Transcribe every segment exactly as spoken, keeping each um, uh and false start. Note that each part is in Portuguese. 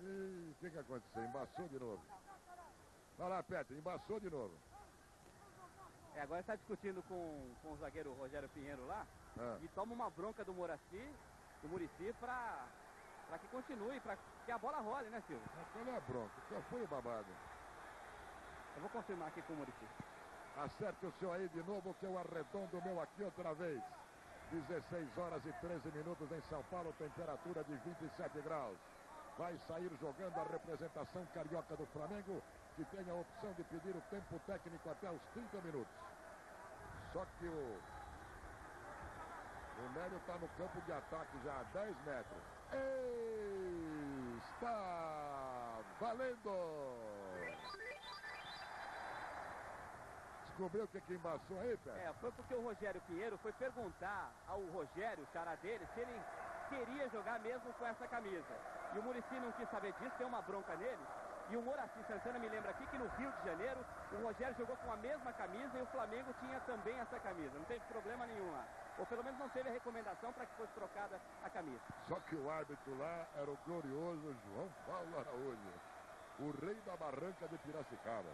E o que que aconteceu? Embaçou de novo. Vai lá, Petri, embaçou de novo. É, agora está discutindo com, com o zagueiro Rogério Pinheiro lá. Ah. E toma uma bronca do Moraci, do Muricy, para para que continue, para que a bola role, né, Silvio? Mas qual é a bronca? Qual foi o babado? Eu vou confirmar aqui com o Muricy. Acerte o seu aí de novo, que eu arredondo o meu aqui outra vez. dezesseis horas e treze minutos em São Paulo, temperatura de vinte e sete graus. Vai sair jogando a representação carioca do Flamengo, que tem a opção de pedir o tempo técnico até os trinta minutos. Só que o, o Nélio está no campo de ataque já a dez metros. E está valendo! Descobriu o que que embaçou aí, Pé? É, foi porque o Rogério Pinheiro foi perguntar ao Rogério, o xará dele, se ele queria jogar mesmo com essa camisa. E o Muricy não quis saber disso, deu uma bronca nele. E o Moraci Santana me lembra aqui que no Rio de Janeiro o Rogério jogou com a mesma camisa e o Flamengo tinha também essa camisa. Não teve problema nenhum lá. Ou pelo menos não teve a recomendação para que fosse trocada a camisa. Só que o árbitro lá era o glorioso João Paulo Araújo, o rei da barranca de Piracicaba.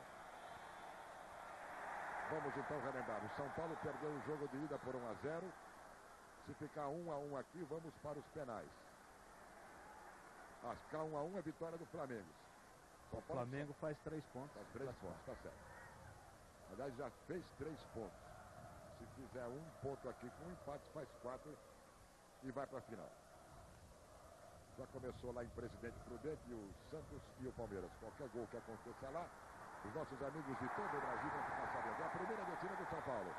Vamos então relembrar. O São Paulo perdeu o jogo de ida por um a zero. Se ficar um a um aqui, vamos para os penais. Ah, ficar um a um é vitória do Flamengo. O Flamengo faz três pontos. Faz três pontos, tá certo. Aliás, já fez três pontos. Se fizer um ponto aqui com um empate, faz quatro e vai para a final. Já começou lá em Presidente Prudente e o Santos e o Palmeiras. Qualquer gol que aconteça lá, os nossos amigos de todo o Brasil vão ficar sabendo. É a primeira descida do São Paulo.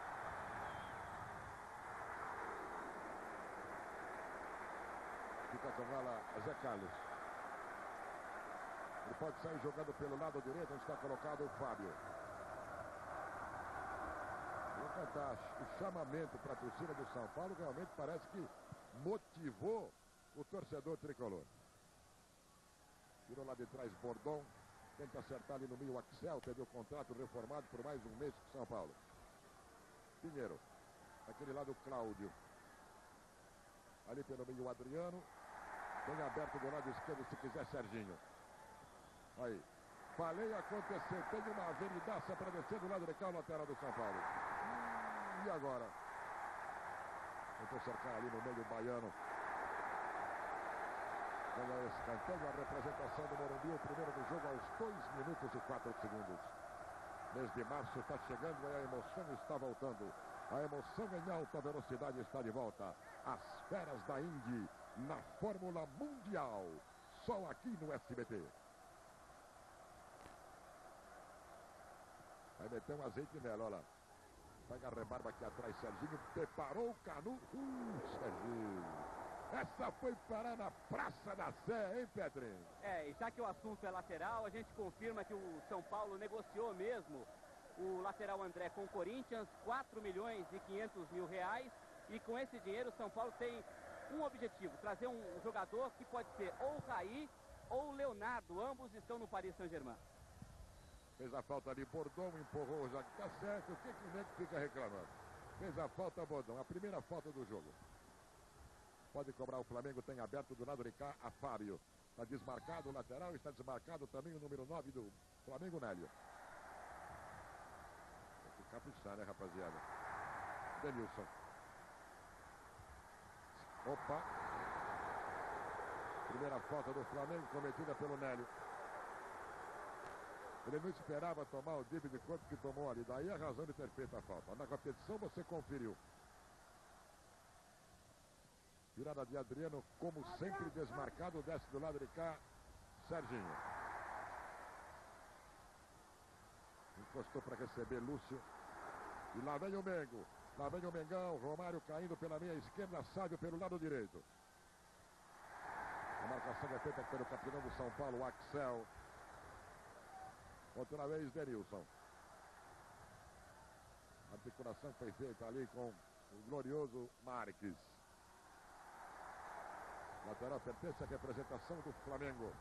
Fica com ela Zé Carlos. Ele pode sair jogando pelo lado direito, onde está colocado o Fábio. Vou cantar o chamamento para a torcida do São Paulo, realmente parece que motivou o torcedor tricolor. Tirou lá de trás Bordon, tenta acertar ali no meio o Axel, teve o contrato reformado por mais um mês com o São Paulo. Pinheiro, aquele lado Cláudio. Ali pelo meio o Adriano, tem aberto do lado esquerdo se quiser Serginho. Aí, falei acontecer, tem uma avenidaça para descer do lado de cá, o lateral do São Paulo. Hum, e agora? Tentou cercar ali no meio o Baiano. Ganha esse escanteio, a representação do Morumbi, o primeiro do jogo aos dois minutos e quatro segundos. Mês de março está chegando e a emoção está voltando. A emoção em alta velocidade está de volta. As feras da Indy na Fórmula Mundial. Só aqui no S B T. Vai meter um azeite nela, olha lá. Pega a rebarba aqui atrás, Serginho. Preparou o Canu. Uh, Serginho. Essa foi parar na Praça da Sé, hein, Pedrinho? É, e já que o assunto é lateral, a gente confirma que o São Paulo negociou mesmo o lateral André com o Corinthians, quatro milhões e quinhentos mil reais. E com esse dinheiro o São Paulo tem um objetivo, trazer um jogador que pode ser ou o Raí ou o Leonardo. Ambos estão no Paris Saint-Germain. Fez a falta ali, Bordão empurrou, já que tá certo, o que que o Neto fica reclamando? Fez a falta, Bordão, a primeira falta do jogo. Pode cobrar o Flamengo, tem aberto do lado de cá a Fábio. Está desmarcado o lateral, está desmarcado também o número nove do Flamengo, Nélio. Tem que caprichar, né, rapaziada? Denilson. Opa! Primeira falta do Flamengo cometida pelo Nélio. Ele não esperava tomar o drible de corpo que tomou ali. Daí a razão de ter feito a falta. Na competição você conferiu. Virada de Adriano, como sempre desmarcado, desce do lado de cá, Serginho. Encostou para receber Lúcio. E lá vem o Mengo. Lá vem o Mengão, Romário caindo pela meia esquerda, Sábio pelo lado direito. A marcação é feita pelo capitão do São Paulo, Axel. Outra vez, Denilson. A articulação foi feita ali com o glorioso Marques. Lateral pertence à representação do Flamengo.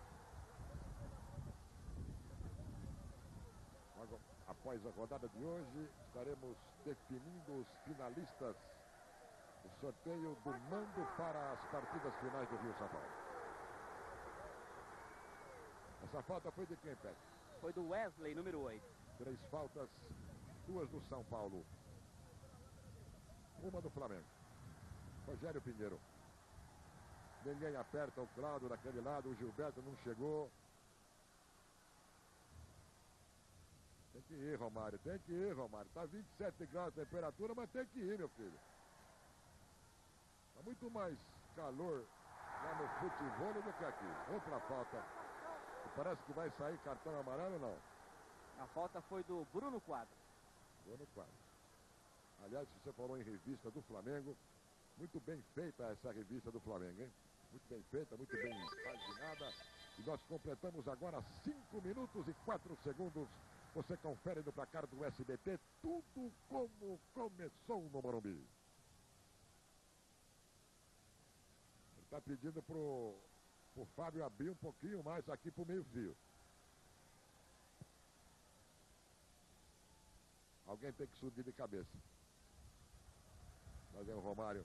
Após a rodada de hoje, estaremos definindo os finalistas do sorteio do mando para as partidas finais do Rio São Paulo. Essa falta foi de quem, Pet? Foi do Wesley, número oito. Três faltas, duas do São Paulo. Uma do Flamengo. Rogério Pinheiro. Ninguém aperta o Cláudio daquele lado, o Gilberto não chegou. Tem que ir, Romário, tem que ir, Romário. Tá vinte e sete graus a temperatura, mas tem que ir, meu filho. Tá muito mais calor lá no futebol do que aqui. Outra falta. Parece que vai sair cartão amarelo, não? A falta foi do Bruno Quadros. Bruno Quadros. Aliás, você falou em revista do Flamengo. Muito bem feita essa revista do Flamengo, hein? Muito bem feita, muito bem paginada. E nós completamos agora cinco minutos e quatro segundos. Você confere no placar do S B T tudo como começou no Morumbi. Ele está pedindo pro, pro Fábio abrir um pouquinho mais aqui pro meio fio. Alguém tem que subir de cabeça. Mas é o Romário.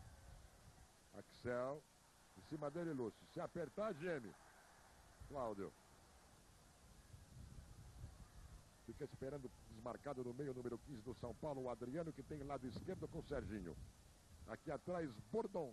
Axel. Em cima dele, Lúcio. Se apertar, geme. Cláudio. Fica esperando desmarcado no meio, número quinze do São Paulo, o Adriano, que tem lado esquerdo com o Serginho. Aqui atrás, Bordon.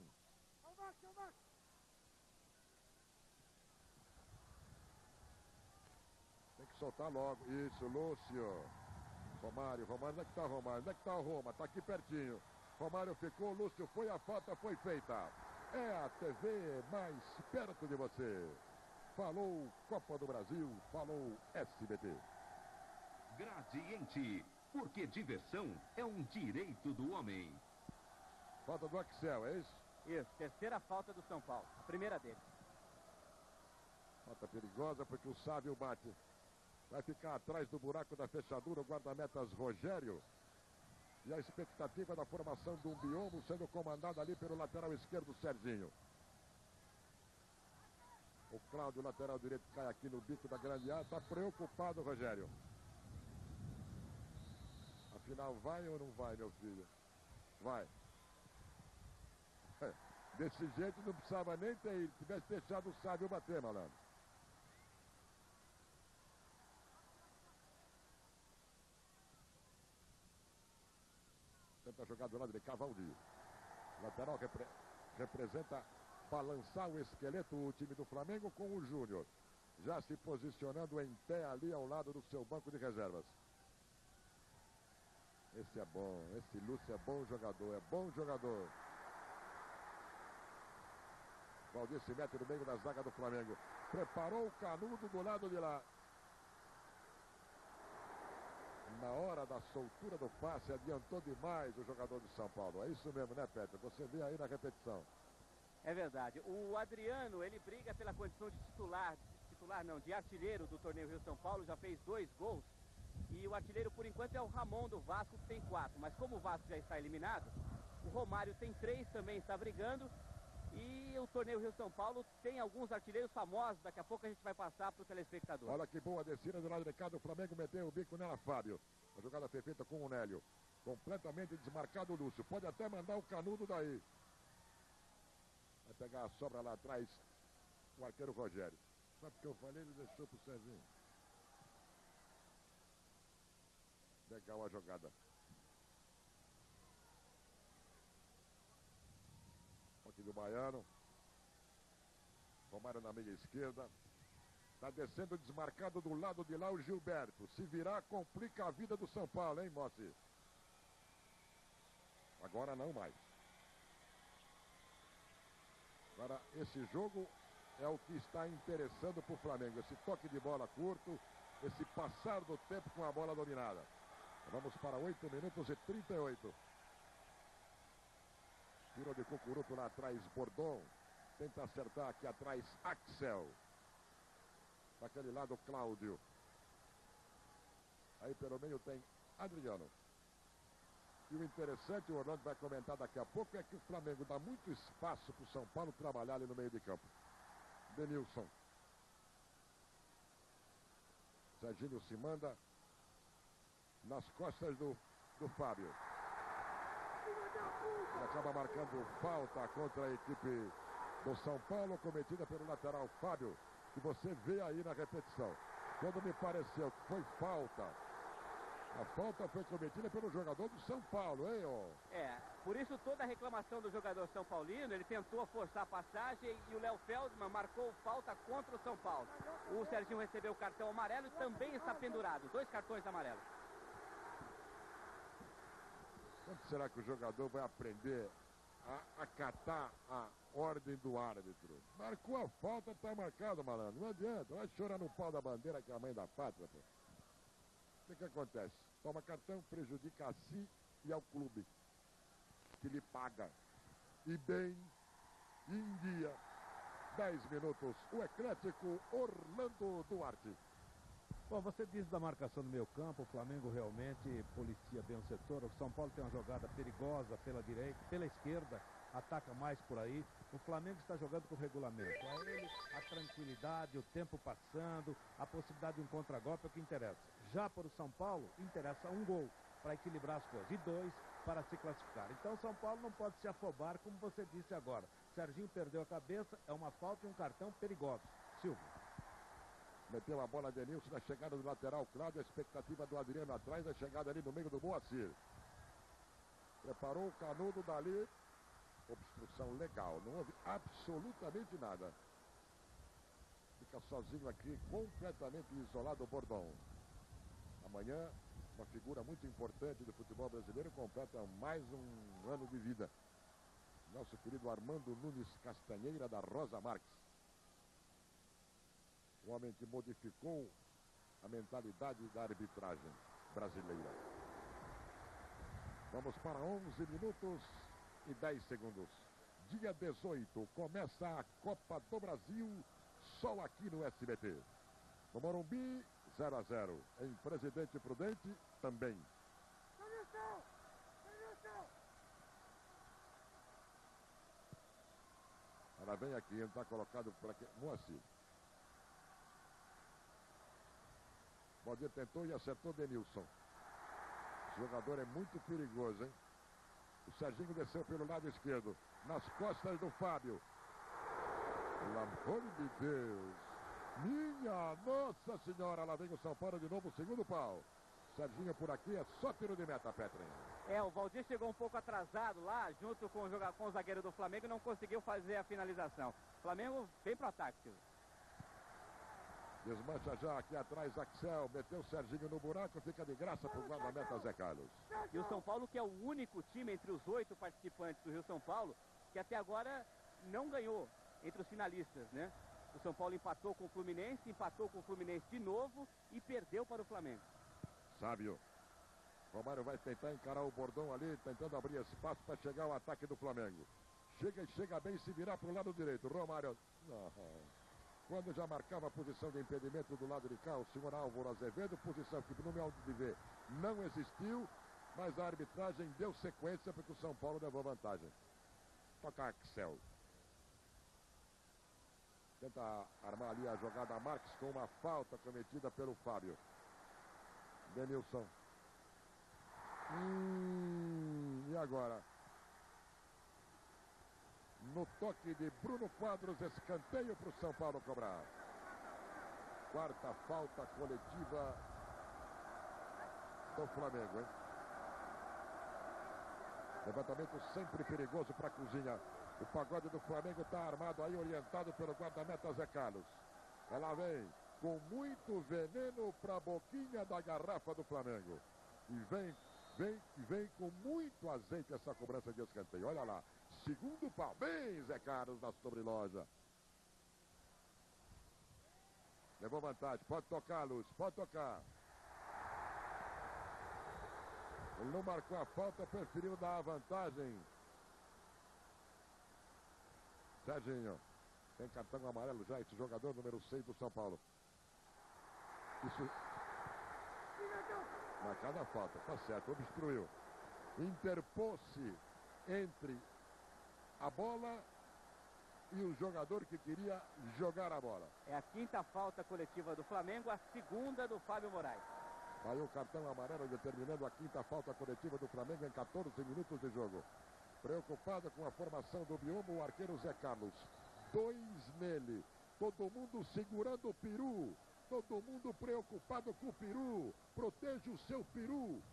Tem que soltar logo. Isso, Lúcio. Romário, Romário, onde é que tá o Romário? Onde é que tá o Roma? Tá aqui pertinho. Romário ficou, Lúcio foi, a falta foi feita. É a T V mais perto de você. Falou Copa do Brasil, falou S B T. Gradiente, porque diversão é um direito do homem. Falta do Axel, é isso? Isso, terceira falta do São Paulo, a primeira dele. Falta perigosa porque o Sávio bate. Vai ficar atrás do buraco da fechadura o guarda-metas Rogério. E a expectativa da formação do Biombo sendo comandada ali pelo lateral esquerdo Serginho. O Cláudio, lateral direito, cai aqui no bico da grande área. Está preocupado, Rogério. Afinal, vai ou não vai, meu filho? Vai. Desse jeito não precisava nem ter ido. Se tivesse deixado o Sávio bater, malandro. Tenta jogar do lado de Cavaldi. Lateral repre representa balançar o esqueleto, o time do Flamengo com o Júnior. Já se posicionando em pé ali ao lado do seu banco de reservas. Esse é bom, esse Lúcio é bom jogador, é bom jogador. Valdir se mete no meio da zaga do Flamengo. Preparou o Canudo do lado de lá. Na hora da soltura do passe, adiantou demais o jogador de São Paulo. É isso mesmo, né, Peter? Você vê aí na repetição. É verdade. O Adriano, ele briga pela condição de titular. Titular não, de artilheiro do torneio Rio São Paulo. Já fez dois gols. E o artilheiro, por enquanto, é o Ramon do Vasco, que tem quatro. Mas como o Vasco já está eliminado, o Romário tem três, também está brigando. E o torneio Rio São Paulo tem alguns artilheiros famosos. Daqui a pouco a gente vai passar para o telespectador. Olha que boa descida do lado de cá do Flamengo. Meteu o bico nela, Fábio. A jogada foi feita com o Nélio. Completamente desmarcado o Lúcio. Pode até mandar o Canudo daí. Vai pegar a sobra lá atrás o arqueiro Rogério. Sabe o que eu falei? Ele deixou pro Serginho. Legal a jogada. Aqui do Baiano. Romário na meia esquerda. Está descendo desmarcado do lado de lá o Gilberto. Se virar, complica a vida do São Paulo, hein, Mossi? Agora não mais. Agora, esse jogo é o que está interessando para o Flamengo. Esse toque de bola curto, esse passar do tempo com a bola dominada. Vamos para oito minutos e trinta e oito. Tiro de Cucuruto lá atrás, Bordon. Tenta acertar aqui atrás, Axel. Daquele lado, Cláudio. Aí pelo meio tem Adriano. E o interessante, o Orlando vai comentar daqui a pouco, é que o Flamengo dá muito espaço para o São Paulo trabalhar ali no meio de campo. Denilson. Serginho se manda nas costas do, do Fábio. E acaba marcando falta contra a equipe do São Paulo, cometida pelo lateral Fábio. que você vê aí na repetição. Quando me pareceu que foi falta, a falta foi cometida pelo jogador do São Paulo, hein, ó? É, por isso toda a reclamação do jogador São Paulino, ele tentou forçar a passagem e o Léo Feldman marcou falta contra o São Paulo. O Serginho recebeu o cartão amarelo e também está pendurado, dois cartões amarelos. Quando será que o jogador vai aprender a acatar a ordem do árbitro? Marcou a falta, tá marcado, malandro. Não adianta, vai chorar no pau da bandeira que é a mãe da pátria, pô. O que que acontece? Toma cartão, prejudica a si e ao clube, que lhe paga. E bem, em dia, dez minutos, o eclético Orlando Duarte. Bom, você diz da marcação do meio campo, o Flamengo realmente policia bem o setor. O São Paulo tem uma jogada perigosa pela direita, pela esquerda, ataca mais por aí. O Flamengo está jogando com regulamento. A ele, a tranquilidade, o tempo passando, a possibilidade de um contragolpe é o que interessa. Já para o São Paulo, interessa um gol para equilibrar as coisas e dois para se classificar. Então o São Paulo não pode se afobar, como você disse agora. Serginho perdeu a cabeça, é uma falta e um cartão perigoso. Silvio. Meteu a bola de Nilson na chegada do lateral, Cláudio, a expectativa do Adriano atrás, a chegada ali no meio do Moacir. Preparou o Canudo dali, obstrução legal, não houve absolutamente nada. Fica sozinho aqui, completamente isolado o Bordão. Amanhã, uma figura muito importante do futebol brasileiro, completa mais um ano de vida. Nosso querido Armando Nunes Castanheira da Rosa Marques. Um homem que modificou a mentalidade da arbitragem brasileira. Vamos para onze minutos e dez segundos. Dia dezoito, começa a Copa do Brasil, só aqui no S B T. No Morumbi, zero a zero. Em Presidente Prudente, também. Ela vem aqui, ele está colocado por aqui. Moacir. Valdir tentou e acertou Denilson. O jogador é muito perigoso, hein? O Serginho desceu pelo lado esquerdo. Nas costas do Fábio. Pelo amor de Deus. Minha Nossa Senhora. Lá vem o São Paulo de novo, segundo pau. Serginho por aqui é só tiro de meta, Petrin. É, o Valdir chegou um pouco atrasado lá, junto com o, jogador, com o zagueiro do Flamengo, e não conseguiu fazer a finalização. O Flamengo vem pro ataque, Silvio. Desmancha já aqui atrás Axel, meteu o Serginho no buraco, fica de graça pro guarda-meta Zé Carlos. E o São Paulo, que é o único time entre os oito participantes do Rio São Paulo, que até agora não ganhou entre os finalistas, né? O São Paulo empatou com o Fluminense, empatou com o Fluminense de novo e perdeu para o Flamengo. Sábio. Romário vai tentar encarar o Bordão ali, tentando abrir espaço para chegar ao ataque do Flamengo. Chega e chega bem, se virar pro lado direito. Romário... Não. Quando já marcava a posição de impedimento do lado de cá, o senhor Álvaro Azevedo, posição que no meu modo de ver não existiu, mas a arbitragem deu sequência porque o São Paulo levou vantagem. Toca Axel. Tenta armar ali a jogada Marques com uma falta cometida pelo Fábio. Denilson. Hum, e agora? No toque de Bruno Quadros, escanteio para o São Paulo cobrar. Quarta falta coletiva do Flamengo, hein? Levantamento sempre perigoso para a cozinha. O pagode do Flamengo está armado aí, orientado pelo guarda-meta Zé Carlos. Ela vem com muito veneno para a boquinha da garrafa do Flamengo. E vem, vem, vem com muito azeite essa cobrança de escanteio. Olha lá. Segundo pau. Bem, Zé Carlos na sobreloja. Levou vantagem. Pode tocar, Luz. Pode tocar. Ele não marcou a falta, preferiu dar a vantagem. Serginho. Tem cartão amarelo já, esse jogador número seis do São Paulo. Isso. Marcada a falta. Tá certo. Obstruiu. Interpôs-se entre a bola e o jogador que queria jogar a bola. É a quinta falta coletiva do Flamengo, a segunda do Fábio Moraes. Aí o cartão amarelo determinando a quinta falta coletiva do Flamengo em quatorze minutos de jogo. Preocupado com a formação do biombo, o arqueiro Zé Carlos. Dois nele. Todo mundo segurando o peru. Todo mundo preocupado com o peru. Proteja o seu peru.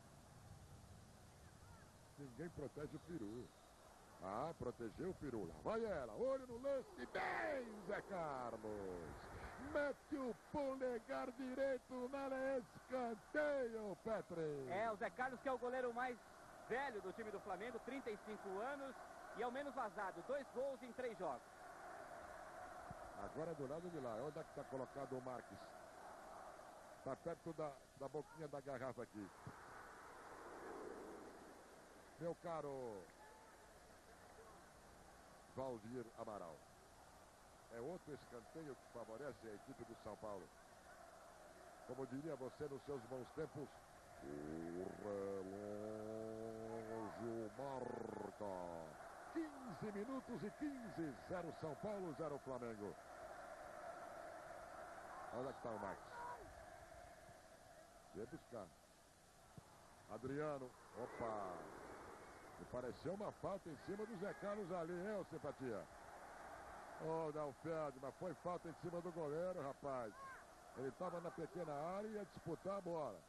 Ninguém protege o peru. Ah, protegeu o peru. Lá vai ela. Olho no lance. Bem, Zé Carlos. Mete o polegar direito na escanteio, Petri. É, o Zé Carlos, que é o goleiro mais velho do time do Flamengo, trinta e cinco anos, e é o menos vazado. Dois gols em três jogos. Agora é do lado de lá. Onde é que está colocado o Marques? Está perto da, da boquinha da garrafa aqui. Meu caro Valdir Amaral. É outro escanteio que favorece a equipe do São Paulo. Como diria você nos seus bons tempos, o relógio marca. quinze minutos e quinze. zero São Paulo, zero Flamengo. Onde é que está o Max? Vem buscar. Adriano. Opa. Me pareceu uma falta em cima do Zé Carlos ali, hein, ô simpatia? Ô, Dalfeld, mas foi falta em cima do goleiro, rapaz. Ele estava na pequena área e ia disputar a bola.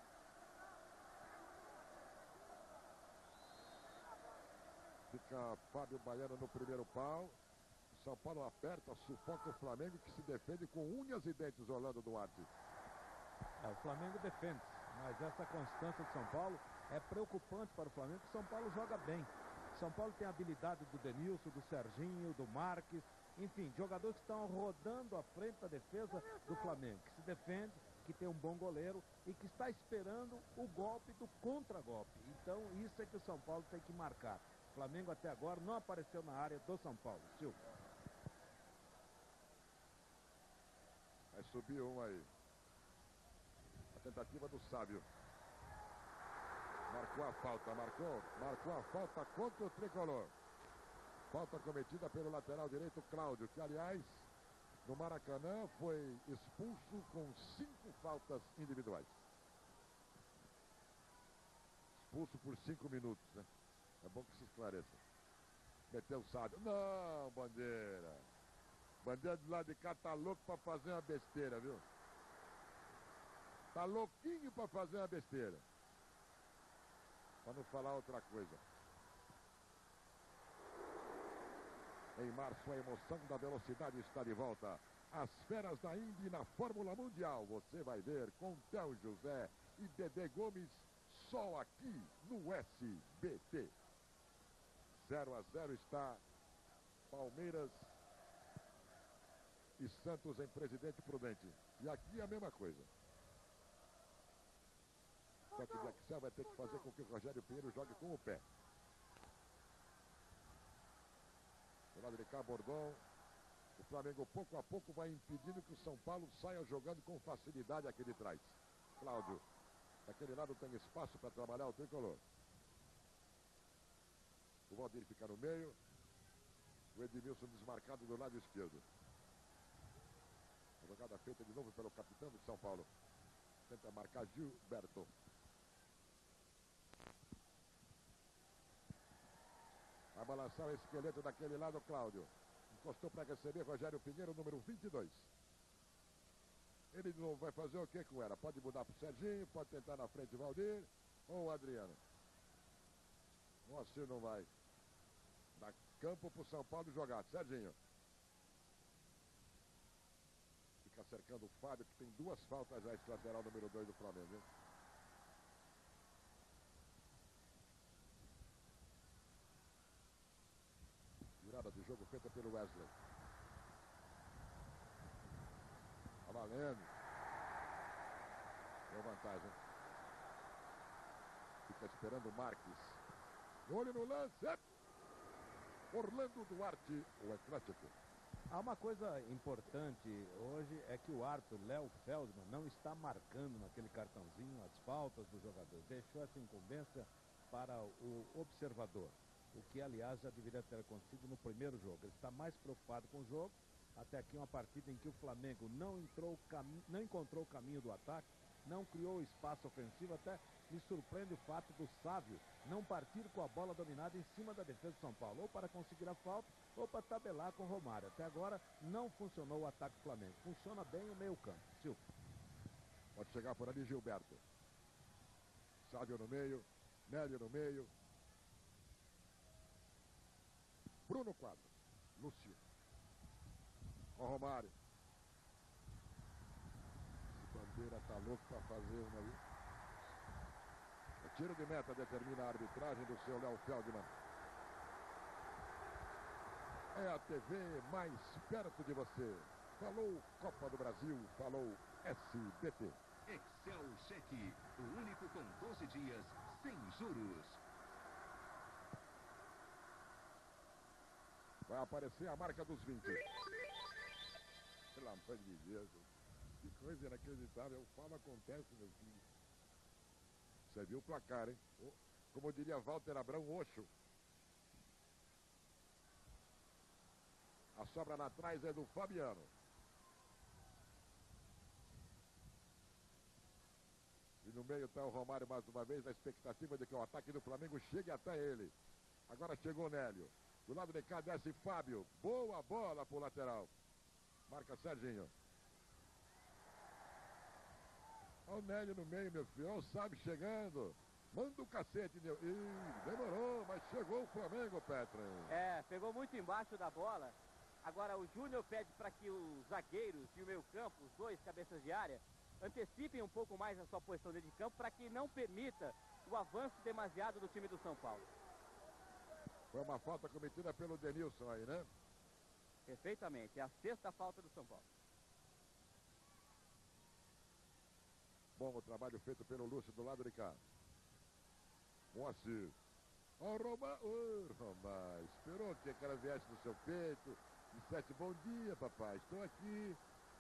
Fica Fábio Baiano no primeiro pau. São Paulo aperta, sufoca o Flamengo, que se defende com unhas e dentes, Orlando Duarte. É, o Flamengo defende, mas essa constância de São Paulo é preocupante para o Flamengo, porque São Paulo joga bem. São Paulo tem a habilidade do Denilson, do Serginho, do Marques, enfim, jogadores que estão rodando à frente da defesa do Flamengo, que se defende, que tem um bom goleiro e que está esperando o golpe do contra-golpe. Então, isso é que o São Paulo tem que marcar. O Flamengo até agora não apareceu na área do São Paulo. Silvio. Vai subir um aí. A tentativa do Sábio. Marcou a falta, marcou, marcou a falta contra o tricolor. Falta cometida pelo lateral direito Cláudio, que aliás, no Maracanã foi expulso com cinco faltas individuais. Expulso por cinco minutos, né? É bom que se esclareça. Meteu o Sábio. Não, Bandeira. Bandeira do lado de cá tá louco pra fazer uma besteira, viu? Tá louquinho pra fazer uma besteira. Para não falar outra coisa. Em março, a emoção da velocidade está de volta. As feras da Indy na Fórmula Mundial. Você vai ver com Théo José e Dedé Gomes só aqui no S B T. zero a zero está Palmeiras e Santos em Presidente Prudente. E aqui é a mesma coisa. Só que o Jackson vai ter que fazer com que o Rogério Pinheiro jogue com o pé. Do lado de cá, Bordon. O Flamengo pouco a pouco vai impedindo que o São Paulo saia jogando com facilidade aqui de trás. Cláudio. Daquele lado tem espaço para trabalhar o tricolor. O Valdir fica no meio. O Edmilson desmarcado do lado esquerdo. A jogada feita de novo pelo capitão de São Paulo. Tenta marcar Gilberto. Vai balançar o esqueleto daquele lado, Cláudio. Encostou para receber Rogério Pinheiro, número vinte e dois. Ele não vai fazer o que com ela? Pode mudar para o Serginho, pode tentar na frente o Valdir ou o Adriano. Moacir não vai. Dá campo para o São Paulo jogar. Serginho. Fica cercando o Fábio, que tem duas faltas já, esse lateral número dois do Flamengo, hein? Virada de jogo feita pelo Wesley. Tá valendo. Deu vantagem. Fica esperando o Marques. Olho no lance. Orlando Duarte, o Atlético. Há uma coisa importante hoje é que o árbitro Léo Feldman não está marcando naquele cartãozinho as faltas do jogador. Deixou essa incumbência para o observador. O que, aliás, já deveria ter acontecido no primeiro jogo. Ele está mais preocupado com o jogo. Até aqui uma partida em que o Flamengo não, entrou, não encontrou o caminho do ataque, não criou espaço ofensivo, até me surpreende o fato do Sávio não partir com a bola dominada em cima da defesa do São Paulo, ou para conseguir a falta, ou para tabelar com o Romário. Até agora não funcionou o ataque do Flamengo. Funciona bem o meio campo. Silvio. Pode chegar por ali Gilberto. Sávio no meio, Nélio no meio. Bruno Quadro. Lúcio. Com Romário. Esse Bandeira tá louco para fazer uma ali. O tiro de meta determina a arbitragem do seu Léo Feldman. É a T V mais perto de você. Falou Copa do Brasil, falou S B T. Excel Cheque, o único com doze dias sem juros. Vai aparecer a marca dos vinte. Pelo amor de Deus. Que coisa inacreditável. O falo acontece, meu filho. Você viu o placar, hein? Como diria Walter Abrão, Oxo. A sobra lá atrás é do Fabiano. E no meio está o Romário mais uma vez, na expectativa de que o ataque do Flamengo chegue até ele. Agora chegou o Nélio. Do lado de cá desce Fábio. Boa bola pro lateral. Marca Serginho. Olha o Nélio no meio, meu filho. Olha o Sábio chegando. Manda o cacete. Ih, demorou, mas chegou o Flamengo, Petra. É, pegou muito embaixo da bola. Agora o Júnior pede para que os zagueiros e o meio campo, os dois cabeças de área, antecipem um pouco mais a sua posição dentro de campo para que não permita o avanço demasiado do time do São Paulo. Foi uma falta cometida pelo Denilson aí, né? Perfeitamente, é a sexta falta do São Paulo. Bom o trabalho feito pelo Lúcio do lado de cá. Moacir. Ó, oh, Roma... oh, Roma, esperou que aquela viesse no seu peito. Dissesse, bom dia, papai, estou aqui.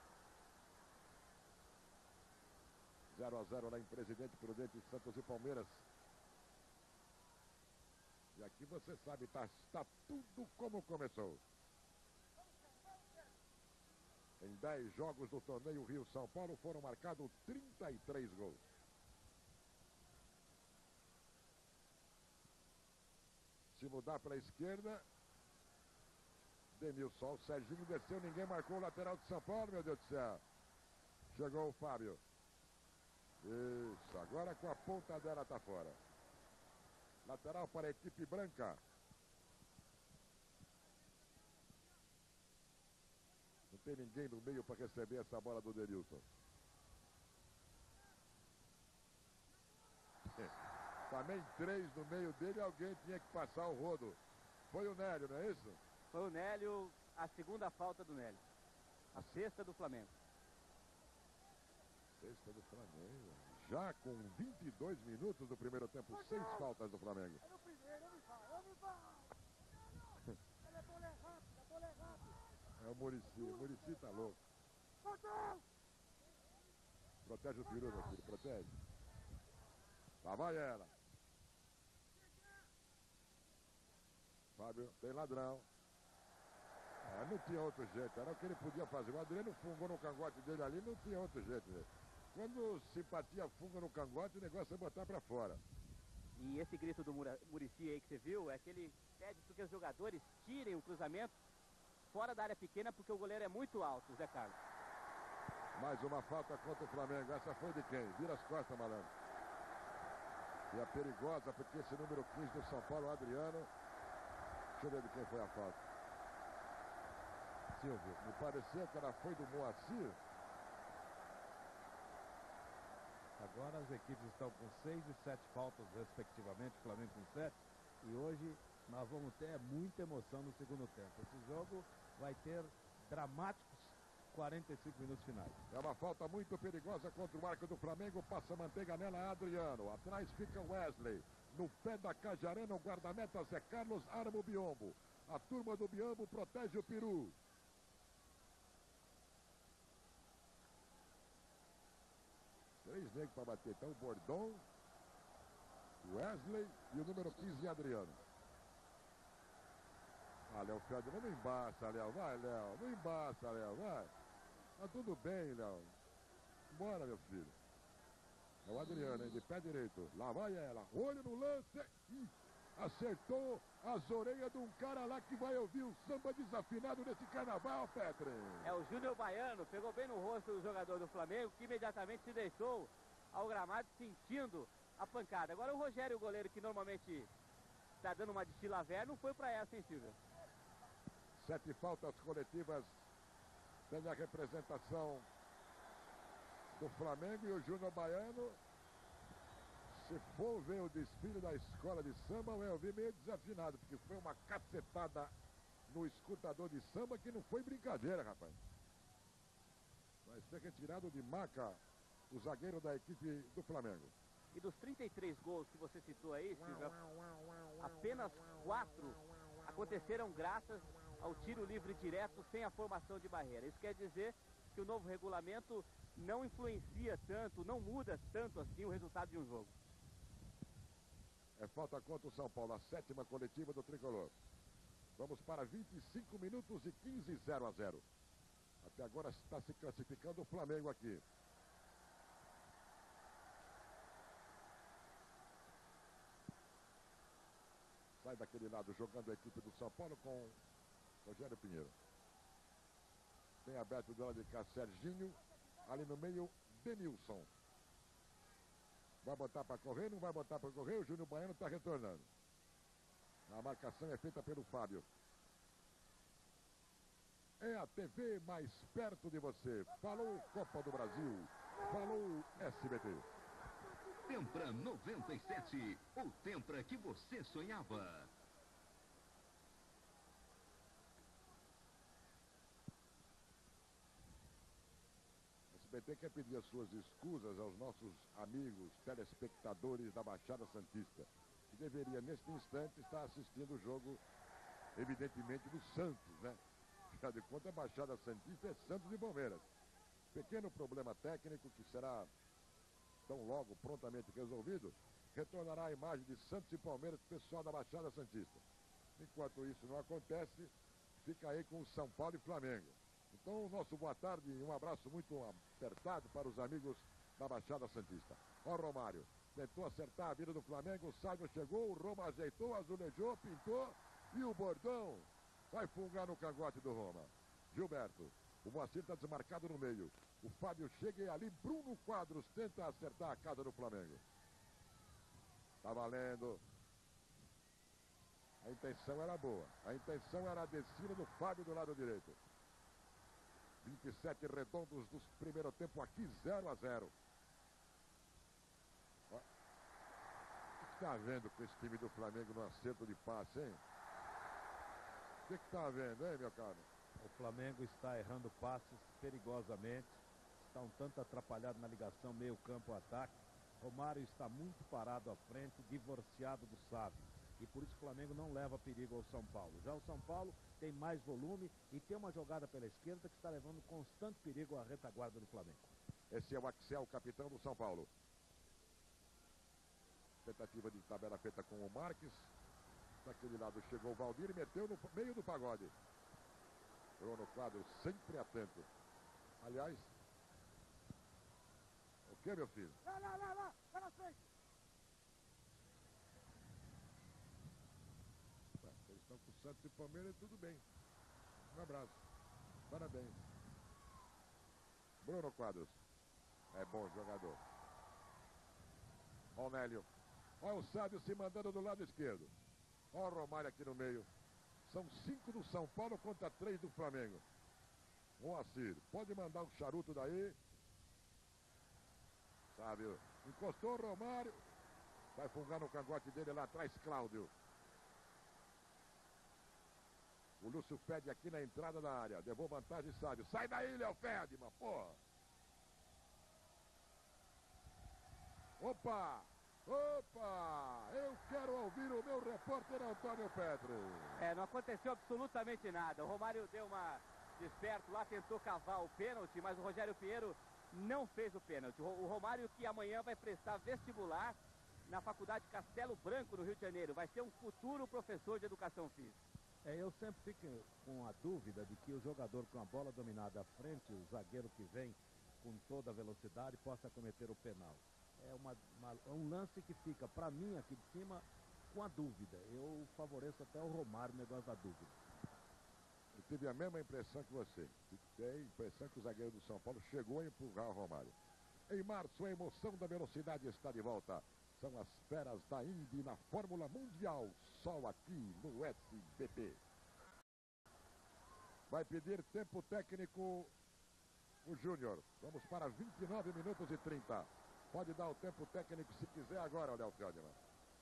zero a zero lá em Presidente Prudente, Santos e Palmeiras. E aqui você sabe, tá, está tudo como começou. Em dez jogos do torneio Rio-São Paulo foram marcados trinta e três gols. Se mudar para a esquerda, Denilson, o Serginho desceu, ninguém marcou o lateral de São Paulo, meu Deus do céu. Chegou o Fábio. Isso, agora com a ponta dela tá fora. Lateral para a equipe branca. Não tem ninguém no meio para receber essa bola do Denilson. Também três no meio dele, alguém tinha que passar o rodo. Foi o Nélio, não é isso? Foi o Nélio, a segunda falta do Nélio. A sexta do Flamengo. Sexta do Flamengo. Já com vinte e dois minutos do primeiro tempo, seis faltas do Flamengo. É o Muricy, o Muricy tá louco. Protege o peru, meu filho, protege. Lá vai ela. Fábio, tem ladrão. É, não tinha outro jeito, era o que ele podia fazer. O Adriano fungou no cangote dele ali, não tinha outro jeito. Né? Quando simpatia funga no cangote, o negócio é botar pra fora. E esse grito do Muricy aí que você viu, é que ele pede para que os jogadores tirem o cruzamento fora da área pequena, porque o goleiro é muito alto, Zé Carlos. Mais uma falta contra o Flamengo. Essa foi de quem? Vira as costas, malandro. E é perigosa, porque esse número quinze do São Paulo, Adriano. Deixa eu ver de quem foi a falta. Silvio, me pareceu que ela foi do Moacir. Agora as equipes estão com seis e sete faltas, respectivamente, o Flamengo com sete. E hoje nós vamos ter muita emoção no segundo tempo. Esse jogo vai ter dramáticos quarenta e cinco minutos finais. É uma falta muito perigosa contra o arco do Flamengo. Passa manteiga nela Adriano. Atrás fica Wesley. No pé da Cajarana, o guardameta Zé Carlos arma o Biombo. A turma do Biombo protege o peru. Três negros para bater. Então, o Bordon, Wesley e o número quinze, Adriano. Ah, Léo Feldman, não embaça, Léo. Vai, Léo. Não embaça, Léo. Vai. Tá tudo bem, Léo. Bora, meu filho. É o Adriano, hein, de pé direito. Lá vai ela. Olho no lance. Ih, acertou as orelhas de um cara lá que vai ouvir o samba desafinado nesse carnaval, Petri. É o Júnior Baiano, pegou bem no rosto do jogador do Flamengo, que imediatamente se deixou ao gramado sentindo a pancada. Agora o Rogério, o goleiro que normalmente está dando uma de Chilaver, não foi para essa, hein, Silvio? Sete faltas coletivas. Tem a representação do Flamengo e o Júnior Baiano. Se for ver o desfile da escola de samba, vai ouvir meio desafinado, porque foi uma cacetada no escutador de samba que não foi brincadeira, rapaz. Vai ser retirado de maca o zagueiro da equipe do Flamengo. E dos trinta e três gols que você citou aí, Silvio, apenas quatro aconteceram graças ao tiro livre direto sem a formação de barreira. Isso quer dizer que o novo regulamento não influencia tanto, não muda tanto assim o resultado de um jogo. É falta contra o São Paulo, a sétima coletiva do Tricolor. Vamos para vinte e cinco minutos e quinze, zero a zero. Até agora está se classificando o Flamengo aqui. Sai daquele lado jogando a equipe do São Paulo com Rogério Pinheiro. Tem aberto do lado de cá Serginho. Ali no meio, Denilson. Vai botar para correr, não vai botar para correr. O Júnior Baiano está retornando. A marcação é feita pelo Fábio. É a T V mais perto de você. Falou Copa do Brasil. Falou S B T. Tempra noventa e sete. O Tempra que você sonhava. S B T quer pedir as suas escusas aos nossos amigos telespectadores da Baixada Santista, que deveria neste instante estar assistindo o jogo, evidentemente, do Santos, né? Afinal de contas, a Baixada Santista é Santos e Palmeiras. Pequeno problema técnico que será tão logo prontamente resolvido, retornará a imagem de Santos e Palmeiras para o pessoal da Baixada Santista. Enquanto isso não acontece, fica aí com São Paulo e Flamengo. Então, o nosso boa tarde e um abraço muito apertado para os amigos da Baixada Santista. Ó, Romário, tentou acertar a vida do Flamengo, o Sábio chegou, o Roma ajeitou, azulejou, pintou e o bordão vai fungar no cangote do Roma. Gilberto, o Moacir está desmarcado no meio. O Fábio chega e ali Bruno Quadros tenta acertar a casa do Flamengo. Tá valendo. A intenção era boa. A intenção era a descida do Fábio do lado direito. vinte e sete redondos do primeiro tempo aqui, zero a zero. Ó, o que está vendo com esse time do Flamengo no acerto de passe, hein? O que está vendo, hein, meu caro? O Flamengo está errando passes perigosamente. Está um tanto atrapalhado na ligação meio campo-ataque. Romário está muito parado à frente, divorciado do Sábio. E por isso o Flamengo não leva perigo ao São Paulo. Já o São Paulo tem mais volume e tem uma jogada pela esquerda que está levando constante perigo à retaguarda do Flamengo. Esse é o Axel, capitão do São Paulo. Tentativa de tabela feita com o Marques. Daquele lado chegou o Valdir e meteu no meio do pagode. Bruno Quadro sempre atento. Aliás, o que, meu filho? Lá, lá, lá, lá, lá na frente. Eles estão com o Santos e Palmeiras, tudo bem. Um abraço. Parabéns. Bruno Quadros. É bom jogador. Ó o Nélio. Olha o Sábio se mandando do lado esquerdo. Ó o Romário aqui no meio. São cinco do São Paulo contra três do Flamengo. Moacir, pode mandar um charuto daí. Sábio. Encostou o Romário. Vai fungar no cangote dele lá atrás, Cláudio. O Lúcio Fede aqui na entrada da área. Levou vantagem, Sábio. Sai daí, Léo Fedman, porra. Opa! Opa! Eu quero ouvir o meu repórter Antônio Petro. É, não aconteceu absolutamente nada. O Romário deu uma desperto lá, tentou cavar o pênalti, mas o Rogério Pinheiro não fez o pênalti. O Romário, que amanhã vai prestar vestibular na Faculdade Castelo Branco, no Rio de Janeiro, vai ser um futuro professor de educação física. É, eu sempre fico com a dúvida de que o jogador com a bola dominada à frente, o zagueiro que vem com toda a velocidade, possa cometer o penal. é uma, uma, é um lance que fica, para mim, aqui de cima, com a dúvida. Eu favoreço até o Romário, o negócio da dúvida. Eu tive a mesma impressão que você. Tive a impressão que o zagueiro do São Paulo chegou a empurrar o Romário. Em março, a emoção da velocidade está de volta. São as feras da Indy na Fórmula Mundial. Só aqui no S B T. Vai pedir tempo técnico o Júnior. Vamos para vinte e nove minutos e trinta. Pode dar o tempo técnico se quiser agora, Léo Feldman.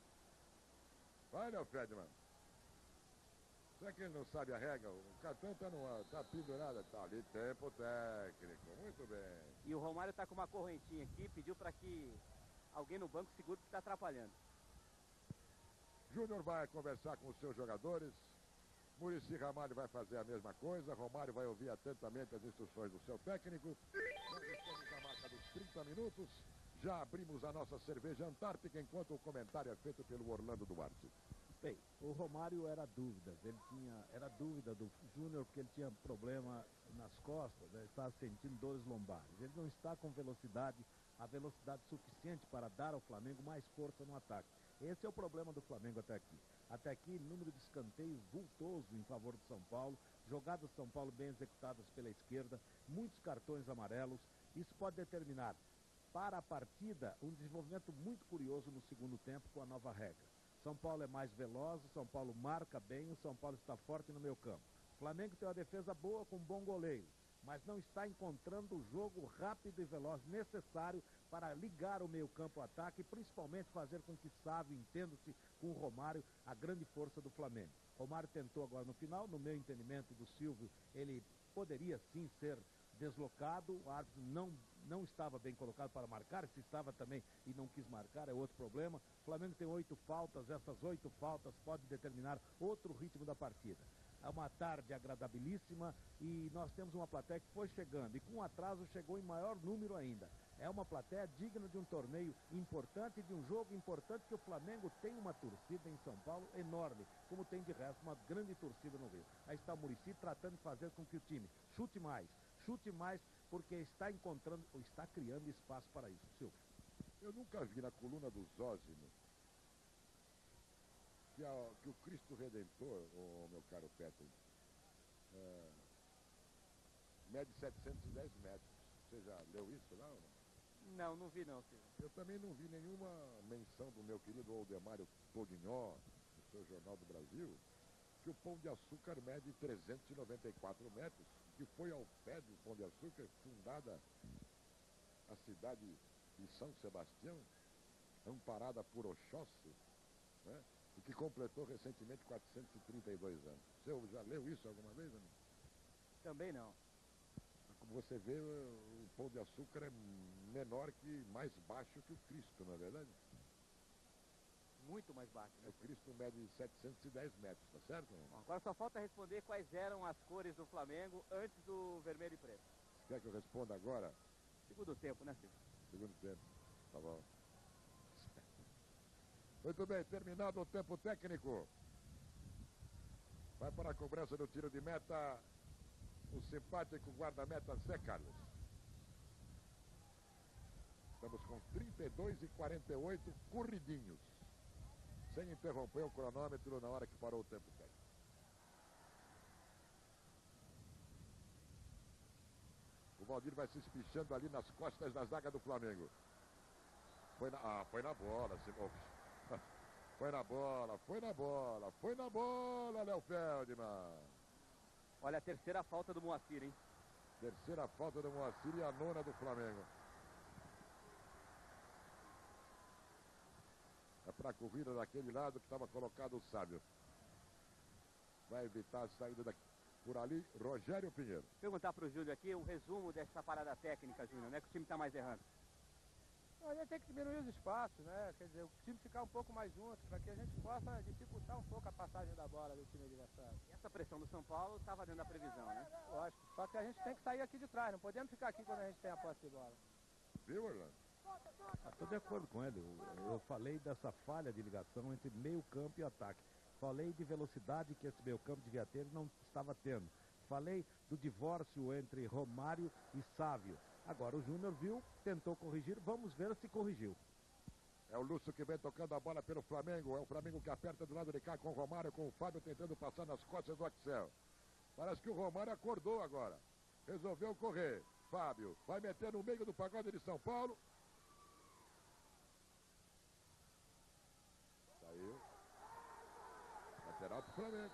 Vai, Léo Feldman. Será que ele não sabe a regra? O cartão está tá pendurado. Está ali, tempo técnico. Muito bem. E o Romário está com uma correntinha aqui, pediu para que alguém no banco segure que está atrapalhando. Júnior vai conversar com os seus jogadores. Muricy Ramalho vai fazer a mesma coisa. Romário vai ouvir atentamente as instruções do seu técnico. Nós estamos na marca dos trinta minutos. Já abrimos a nossa cerveja Antártica enquanto o comentário é feito pelo Orlando Duarte. Bem, o Romário era dúvidas, ele tinha, era dúvida do Júnior porque ele tinha problema nas costas, né? Estava sentindo dores lombares. Ele não está com velocidade, a velocidade suficiente para dar ao Flamengo mais força no ataque. Esse é o problema do Flamengo até aqui. Até aqui, número de escanteios vultoso em favor do São Paulo, jogadas do São Paulo bem executadas pela esquerda, muitos cartões amarelos. Isso pode determinar para a partida um desenvolvimento muito curioso no segundo tempo com a nova regra. São Paulo é mais veloz, o São Paulo marca bem, o São Paulo está forte no meio campo. O Flamengo tem uma defesa boa com um bom goleiro, mas não está encontrando o jogo rápido e veloz necessário para ligar o meio campo ao ataque e principalmente fazer com que Sávio, entenda-se com o Romário, a grande força do Flamengo. Romário tentou agora no final, no meu entendimento do Silvio, ele poderia sim ser deslocado, o árbitro não, não estava bem colocado para marcar, se estava também e não quis marcar, é outro problema. O Flamengo tem oito faltas, essas oito faltas podem determinar outro ritmo da partida. É uma tarde agradabilíssima e nós temos uma plateia que foi chegando e com atraso chegou em maior número ainda. É uma plateia digna de um torneio importante, de um jogo importante, que o Flamengo tem uma torcida em São Paulo enorme, como tem de resto uma grande torcida no Rio. Aí está o Muricy tratando de fazer com que o time chute mais, chute mais, porque está encontrando, ou está criando espaço para isso. Silvio. Eu nunca vi na coluna do Zózimo que, a, que o Cristo Redentor, oh, meu caro Petro, é, mede setecentos e dez metros. Você já leu isso lá ou não? Não, não vi não, Silvio. Eu também não vi nenhuma menção do meu querido Aldemário Toguinhó, do seu Jornal do Brasil, que o Pão de Açúcar mede trezentos e noventa e quatro metros, que foi ao pé do Pão de Açúcar fundada a cidade de São Sebastião, amparada por Oxóssi, né? E que completou recentemente quatrocentos e trinta e dois anos. Você já leu isso alguma vez, amigo? Também não. Como você vê, o Pão de Açúcar é menor que, mais baixo que o Cristo, não é verdade? Muito mais baixo, né? O Cristo mede setecentos e dez metros, tá certo? Bom, agora só falta responder quais eram as cores do Flamengo antes do vermelho e preto. Quer que eu responda agora? Segundo tempo, né, Silvio? Segundo tempo. Tá bom. Muito bem, terminado o tempo técnico. Vai para a cobrança do tiro de meta o simpático guarda-meta Zé Carlos. Estamos com trinta e dois e quarenta e oito corridinhos. Sem interromper o cronômetro na hora que parou o tempo técnico. O Valdir vai se espichando ali nas costas da zaga do Flamengo. Foi na, ah, foi na bola, Simão. Foi na bola, foi na bola, foi na bola, Léo Feldman. Olha a terceira falta do Moacir, hein? Terceira falta do Moacir e a nona do Flamengo. É para a corrida daquele lado que estava colocado o Sábio. Vai evitar a saída daqui. Por ali, Rogério Pinheiro. Perguntar para o Júlio aqui um resumo dessa parada técnica, Júnior, né? Que o time está mais errando. A gente tem que diminuir os espaços, né? Quer dizer, o time ficar um pouco mais junto, para que a gente possa dificultar um pouco a passagem da bola do time adversário. E essa pressão do São Paulo estava dentro da previsão, né? Lógico, só que a gente tem que sair aqui de trás, não podemos ficar aqui quando a gente tem a posse de bola. Viu, Orlando? Estou de acordo com ele. Eu, eu falei dessa falha de ligação entre meio campo e ataque. Falei de velocidade que esse meio campo devia ter e não estava tendo. Falei do divórcio entre Romário e Sávio. Agora o Júnior viu, tentou corrigir, vamos ver se corrigiu. É o Lúcio que vem tocando a bola pelo Flamengo. É o Flamengo que aperta do lado de cá com o Romário, com o Fábio tentando passar nas costas do Axel. Parece que o Romário acordou agora. Resolveu correr. Fábio vai meter no meio do pagode de São Paulo. Saiu. Lateral pro Flamengo.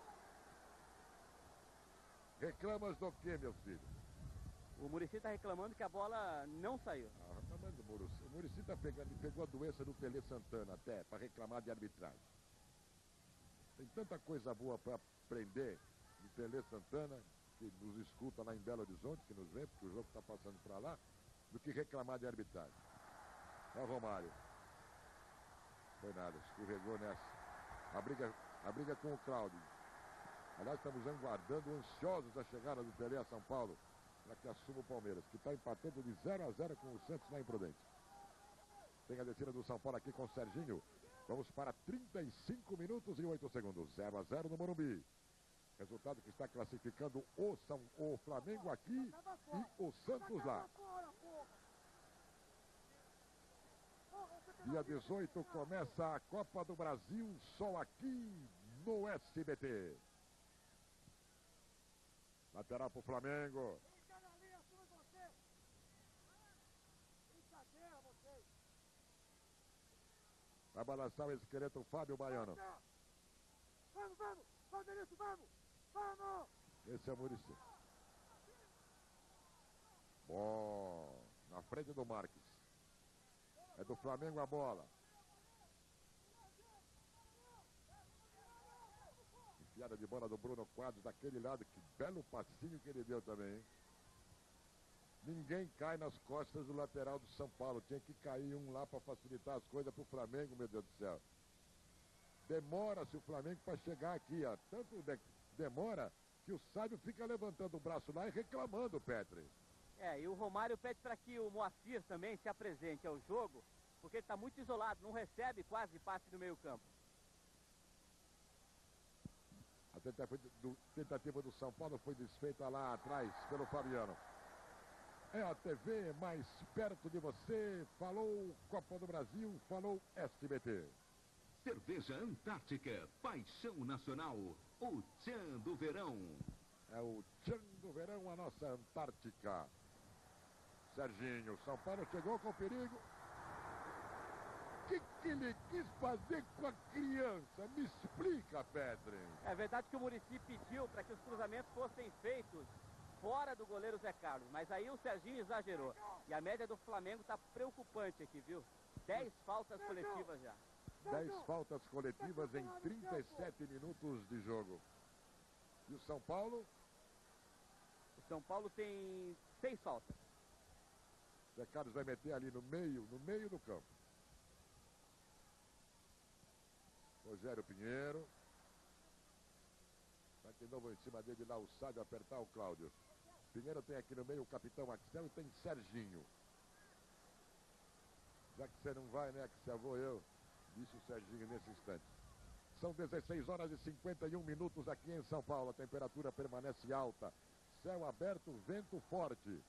Reclamas do quê, meu filho? O Muricy está reclamando que a bola não saiu. Ah, reclamando do Muricy. O Muricy tá pegando, pegou a doença do Pelé Santana até, para reclamar de arbitragem. Tem tanta coisa boa para aprender do Pelé Santana, que nos escuta lá em Belo Horizonte, que nos vê, porque o jogo está passando para lá, do que reclamar de arbitragem. É o Romário. Foi nada, escorregou nessa. A briga, a briga com o Cláudio. Aliás, estamos aguardando, ansiosos a chegada do Pelé a São Paulo, para que assuma o Palmeiras, que está empatando de zero a zero com o Santos na Imprudente. Tem a descida do São Paulo aqui com o Serginho. Vamos para trinta e cinco minutos e oito segundos. zero a zero no Morumbi. Resultado que está classificando o, São, o Flamengo aqui e o Santos lá. Dia dezoito começa a Copa do Brasil, só aqui no S B T. Lateral para o Flamengo. Vai balançar o esqueleto Fábio Baiano. Vamos, vamos, vamos, Denilson, vamos, vamos. Esse é o Muricy. Bom, na frente do Marques. É do Flamengo a bola. Enfiada de bola do Bruno Quadros daquele lado. Que belo passinho que ele deu também, hein? Ninguém cai nas costas do lateral do São Paulo. Tinha que cair um lá para facilitar as coisas para o Flamengo, meu Deus do céu. Demora-se o Flamengo para chegar aqui, ó. Tanto de demora que o Sábio fica levantando o braço lá e reclamando, Petri. É, e o Romário pede para que o Moacir também se apresente ao jogo, porque ele está muito isolado, não recebe quase passe no meio campo. A tentativa do, tentativa do São Paulo foi desfeita lá atrás pelo Fabiano. É a T V mais perto de você. Falou Copa do Brasil, falou S B T. Cerveja Antártica, paixão nacional, o Tchan do verão. É o Tchan do verão, a nossa Antártica. Serginho, São Paulo chegou com perigo. O que, que ele quis fazer com a criança? Me explica, Pedro. É verdade que o Muricy pediu para que os cruzamentos fossem feitos fora do goleiro Zé Carlos, mas aí o Serginho exagerou. E a média do Flamengo está preocupante aqui, viu? Dez faltas coletivas já. Dez faltas coletivas em trinta e sete minutos de jogo. E o São Paulo? O São Paulo tem seis faltas. Zé Carlos vai meter ali no meio, no meio do campo. Rogério Pinheiro. Vai de novo em cima dele lá o Sábio apertar o Cláudio. Pinheiro tem aqui no meio o capitão Axel e tem Serginho. Já que você não vai, né, Axel, vou eu. Disse o Serginho nesse instante. São dezesseis horas e cinquenta e um minutos aqui em São Paulo. A temperatura permanece alta. Céu aberto, vento forte.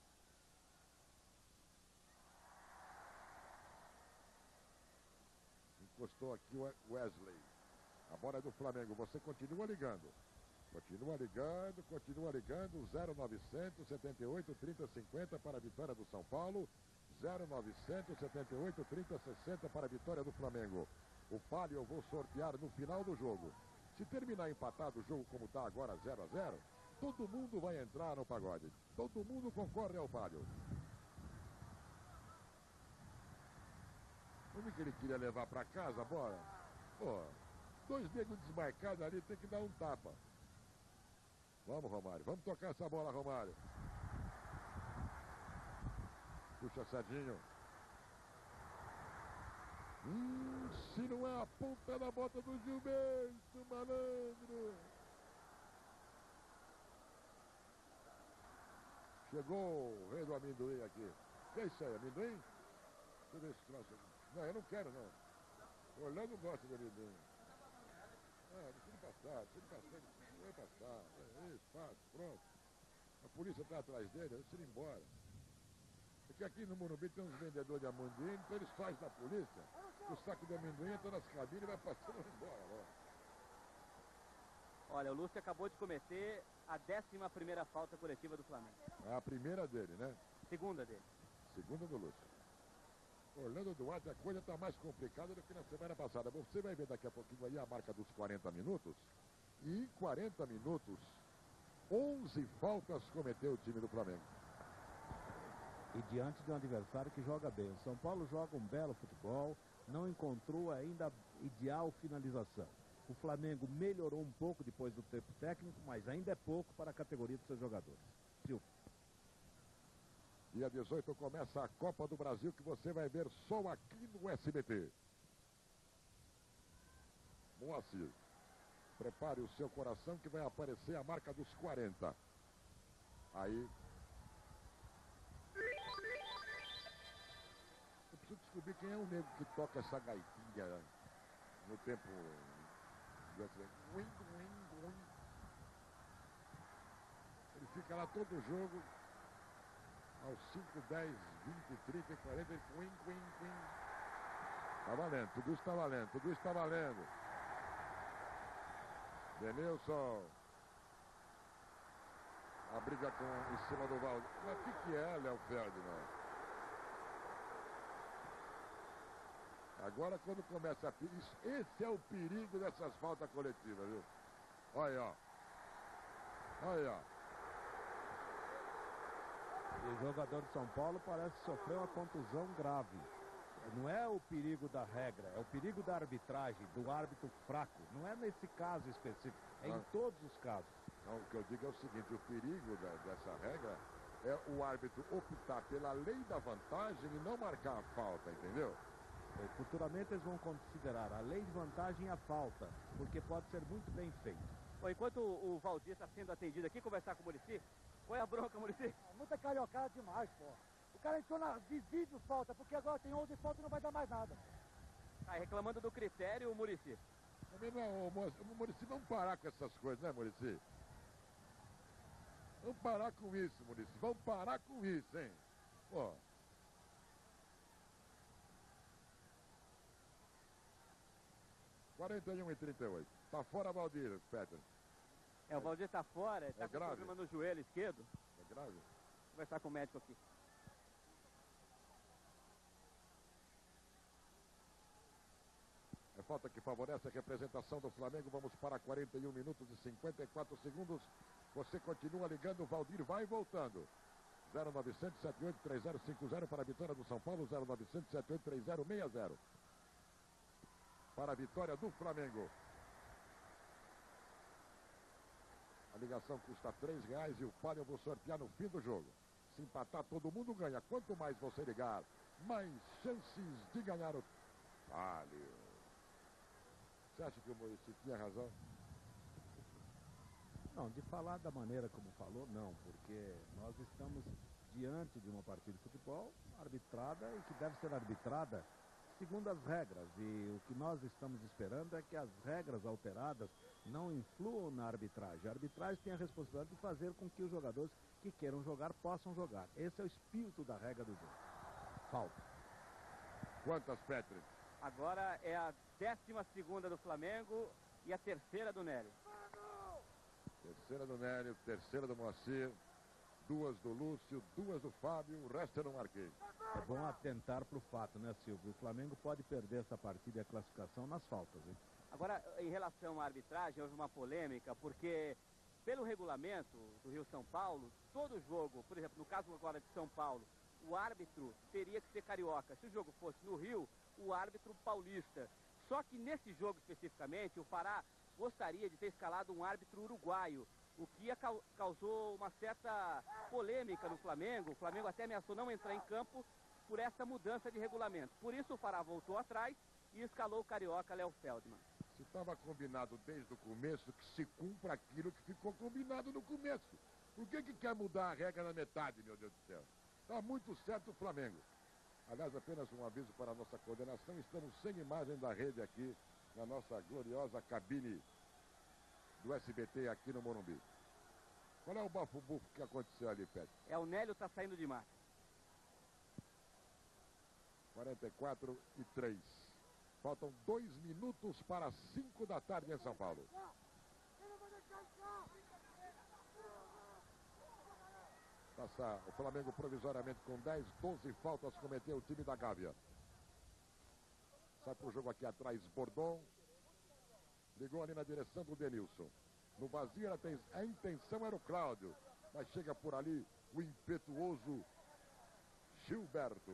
Encostou aqui o Wesley. A bola é do Flamengo. Você continua ligando. Continua ligando, continua ligando. zero novecentos, setenta e oito, trinta, cinquenta para a vitória do São Paulo. zero novecentos, setenta e oito, trinta, sessenta para a vitória do Flamengo. O palio eu vou sortear no final do jogo. Se terminar empatado o jogo como está agora, zero a zero, todo mundo vai entrar no pagode. Todo mundo concorre ao palio. Como que ele queria levar para casa a bola? Pô, dois negros desmarcados ali, tem que dar um tapa. Vamos, Romário. Vamos tocar essa bola, Romário. Puxa, Serginho. Hum, se não é a ponta da bota do Gilberto, malandro. Chegou o rei do amendoim aqui. Que é isso aí, amendoim? Deixa eu ver esse troço aqui. Não, eu não quero, não. Orlando gosta de amendoim. Ah, deixa ele passar, deixa ele passar. Não vai passar. É isso, fácil, pronto. A polícia está atrás dele, deixa ele ir embora. que aqui no Morumbi tem uns vendedores de amendoim, então eles fazem da polícia. O saco de amendoim entra nas cabines e vai passando embora. Ó. Olha, o Lúcio acabou de cometer a décima primeira falta coletiva do Flamengo. É a primeira dele, né? Segunda dele. Segunda do Lúcio. Orlando Duarte, a coisa está mais complicada do que na semana passada. Você vai ver daqui a pouquinho aí a marca dos quarenta minutos. E em quarenta minutos, onze faltas cometeu o time do Flamengo. E diante de um adversário que joga bem. O São Paulo joga um belo futebol, não encontrou ainda a ideal finalização. O Flamengo melhorou um pouco depois do tempo técnico, mas ainda é pouco para a categoria dos seus jogadores. Silvio. Dia dezoito começa a Copa do Brasil, que você vai ver só aqui no S B T. Moacir, prepare o seu coração que vai aparecer a marca dos quarenta. Aí. Eu preciso descobrir quem é o nego que toca essa gaitinha no tempo. Ele fica lá todo o jogo. Aos cinco, dez, vinte, trinta e quarenta, ele quim, quim, quim. Tá valendo, tudo isso tá valendo, tudo isso tá valendo. Denilson. A briga com, em cima do Valdir. Mas o que, que é, Léo Ferdinand? Agora quando começa a... Isso, esse é o perigo dessas faltas coletivas, viu? Olha, ó. Olha, ó. E o jogador de São Paulo parece sofrer uma contusão grave. Não é o perigo da regra, é o perigo da arbitragem, do árbitro fraco. Não é nesse caso específico, é em todos os casos. Não, o que eu digo é o seguinte, o perigo da, dessa regra é o árbitro optar pela lei da vantagem e não marcar a falta, entendeu? E, futuramente eles vão considerar a lei de vantagem e a falta, porque pode ser muito bem feito. Bom, enquanto o, o Valdir está sendo atendido aqui, conversar com o Muricy, qual é a bronca, Muricy? Muita cariocada demais, pô. O cara entrou na visível falta, porque agora tem onze faltas e não vai dar mais nada. Tá reclamando do critério, o Muricy. Também não, o Muricy, vamos parar com essas coisas, né, Muricy? Vamos parar com isso, Muricy. Vamos parar com isso, hein? Pô. quarenta e um e trinta e oito. Tá fora, Valdir, Peter. É, o Valdir tá fora, tá é com grave? problema no joelho esquerdo. É grave? Vou conversar com o médico aqui. É falta que favorece a representação do Flamengo. Vamos para quarenta e um minutos e cinquenta e quatro segundos. Você continua ligando, o Valdir vai voltando. zero nove zero zero sete oito três zero cinco zero para a vitória do São Paulo. zero nove zero zero sete oito três zero seis zero para a vitória do Flamengo. A ligação custa três reais e o palio eu vou sortear no fim do jogo. Se empatar, todo mundo ganha. Quanto mais você ligar, mais chances de ganhar o palio. Você acha que o Muricy tinha razão? Não, de falar da maneira como falou, não, porque nós estamos diante de uma partida de futebol arbitrada e que deve ser arbitrada segundo as regras. E o que nós estamos esperando é que as regras alteradas não influam na arbitragem. A arbitragem tem a responsabilidade de fazer com que os jogadores que queiram jogar possam jogar. Esse é o espírito da regra do jogo. Falta. Quantas, Petri? Agora é a décima segunda do Flamengo e a terceira do Nélio. Terceira do Nélio, terceira do Moacir, duas do Lúcio, duas do Fábio, o resto eu não marquei. É bom atentar para o fato, né, Silvio? O Flamengo pode perder essa partida e a classificação nas faltas, hein? Agora, em relação à arbitragem, houve uma polêmica, porque pelo regulamento do Rio-São Paulo, todo jogo, por exemplo, no caso agora de São Paulo, o árbitro teria que ser carioca. Se o jogo fosse no Rio, o árbitro paulista. Só que nesse jogo especificamente, o Pará gostaria de ter escalado um árbitro uruguaio, o que causou uma certa polêmica no Flamengo. O Flamengo até ameaçou não entrar em campo por essa mudança de regulamento. Por isso o Pará voltou atrás e escalou o carioca Léo Feldman. Se estava combinado desde o começo, que se cumpra aquilo que ficou combinado no começo. Por que que quer mudar a regra na metade, meu Deus do céu? Está muito certo o Flamengo. Aliás, apenas um aviso para a nossa coordenação. Estamos sem imagem da rede aqui na nossa gloriosa cabine do S B T aqui no Morumbi. Qual é o bafo-bufo que aconteceu ali, Pet? É, o Nélio está saindo de marca. quarenta e quatro e três. Faltam dois minutos para cinco da tarde em São Paulo. Passa o Flamengo provisoriamente com dez, doze faltas cometeu o time da Gávea. Sai para o jogo aqui atrás, Bordon. Ligou ali na direção do Denilson. No vazio a intenção era o Cláudio, mas chega por ali o impetuoso Gilberto.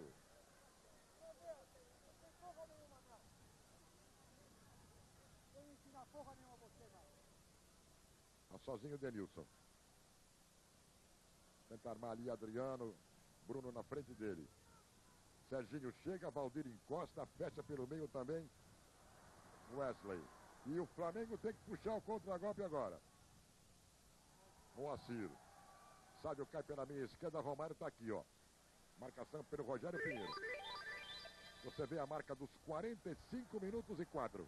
Tá sozinho o Denilson. Tenta armar ali Adriano, Bruno na frente dele. Serginho chega, Valdir encosta, fecha pelo meio também Wesley. E o Flamengo tem que puxar o contra-golpe agora. Moacir. Sábio cai pela minha esquerda, Romário está aqui, ó. Marcação pelo Rogério Pinheiro. Você vê a marca dos quarenta e cinco minutos e quatro.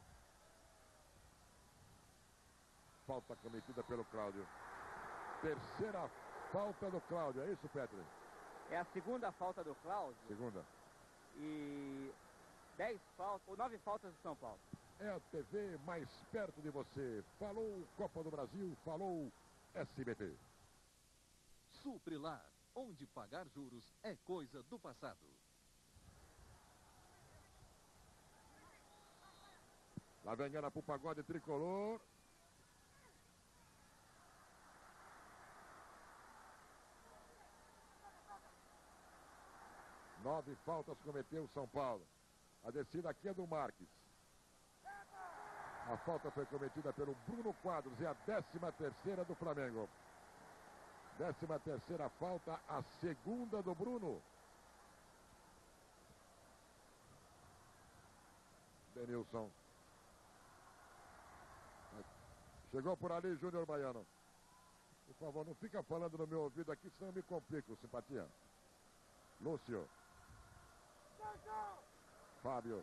Falta cometida pelo Cláudio. Terceira falta do Cláudio, é isso, Petri? É a segunda falta do Cláudio. Segunda. E dez faltas, ou nove faltas do São Paulo. É a T V mais perto de você. Falou Copa do Brasil, falou S B T. Suprilar, onde pagar juros é coisa do passado. Lá vem ela pro pagode tricolor. Nove faltas cometeu o São Paulo. A descida aqui é do Marques. A falta foi cometida pelo Bruno Quadros. E a décima terceira do Flamengo. Décima terceira falta, a segunda do Bruno. Denilson. Chegou por ali Júnior Baiano. Por favor, não fica falando no meu ouvido aqui, senão eu me complico, simpatia. Lúcio. Fábio.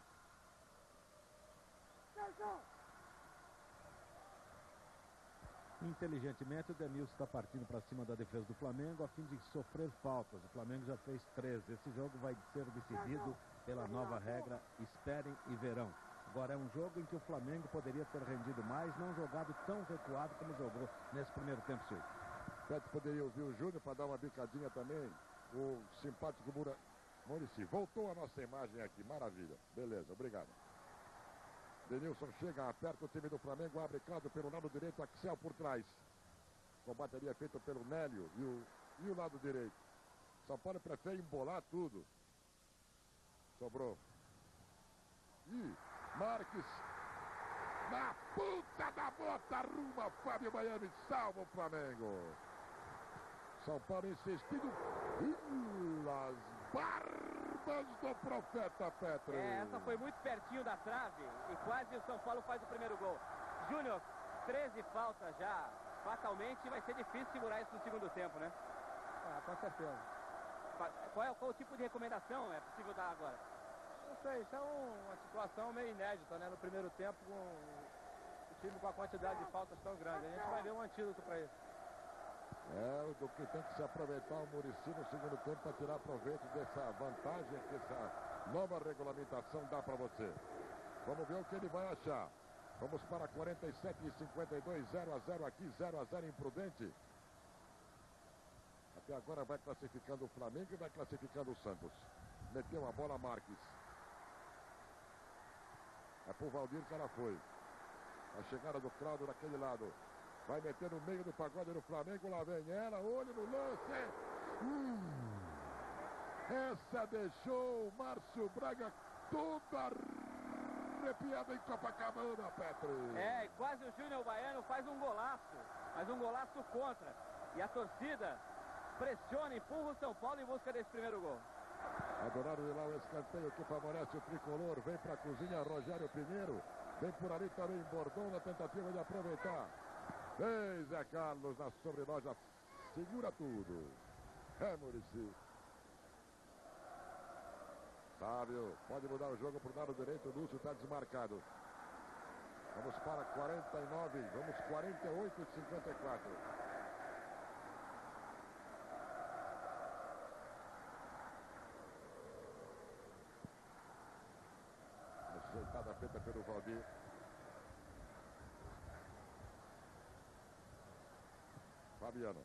Inteligentemente, o Denilson está partindo para cima da defesa do Flamengo a fim de sofrer faltas. O Flamengo já fez treze. Esse jogo vai ser decidido pela nova regra Esperem e Verão. Agora é um jogo em que o Flamengo poderia ter rendido mais, não jogado tão recuado como jogou nesse primeiro tempo, Silvio. Pet poderia ouvir o Júnior para dar uma bicadinha também. O simpático Mura... Muricy. Voltou a nossa imagem aqui, maravilha. Beleza, obrigado. Denilson chega, aperta o time do Flamengo, abre Cláudio pelo lado direito, Axel por trás. O combate ali é feito pelo Nélio e o, e o lado direito. São Paulo prefere embolar tudo. Sobrou. Ih, Marques. Na ponta da bota, arruma Fábio Baiano e salva o Flamengo. São Paulo insistindo pelas barbas do profeta Petro. É, essa foi muito pertinho da trave e quase o São Paulo faz o primeiro gol. Júnior, treze faltas já. Fatalmente vai ser difícil segurar isso no segundo tempo, né? Ah, com certeza. Qual é qual o tipo de recomendação é possível dar agora? Não sei, isso é um, uma situação meio inédita, né? No primeiro tempo, com o time com a quantidade de faltas tão grande. A gente vai ver um antídoto para isso. É, do que tem que se aproveitar o Muricy no segundo tempo para tirar proveito dessa vantagem que essa nova regulamentação dá para você. Vamos ver o que ele vai achar. Vamos para quarenta e sete e cinquenta e dois, zero a zero aqui, zero a zero imprudente. Até agora vai classificando o Flamengo e vai classificando o Santos. Meteu a bola Marques. É pro Valdir que ela foi. A chegada do Cláudio daquele lado. Vai meter no meio do pagode do Flamengo. Lá vem ela. Olho no lance. Hum. Essa deixou o Márcio Braga todo arrepiado em Copacabana, Petri. É, e quase o Júnior Baiano faz um golaço. Mas um golaço contra. E a torcida pressiona, empurra o São Paulo em busca desse primeiro gol. Adoraram de lá o escanteio que favorece o tricolor. Vem para a cozinha Rogério Pinheiro. Vem por ali também Bordão na tentativa de aproveitar. Vem Zé Carlos na sobreloja. Segura tudo. É Muricy. Sábio. Pode mudar o jogo para o lado direito. O Lúcio está desmarcado. Vamos para quarenta e nove. Vamos quarenta e oito e cinquenta e quatro. feita pelo Valdir. Fabiano.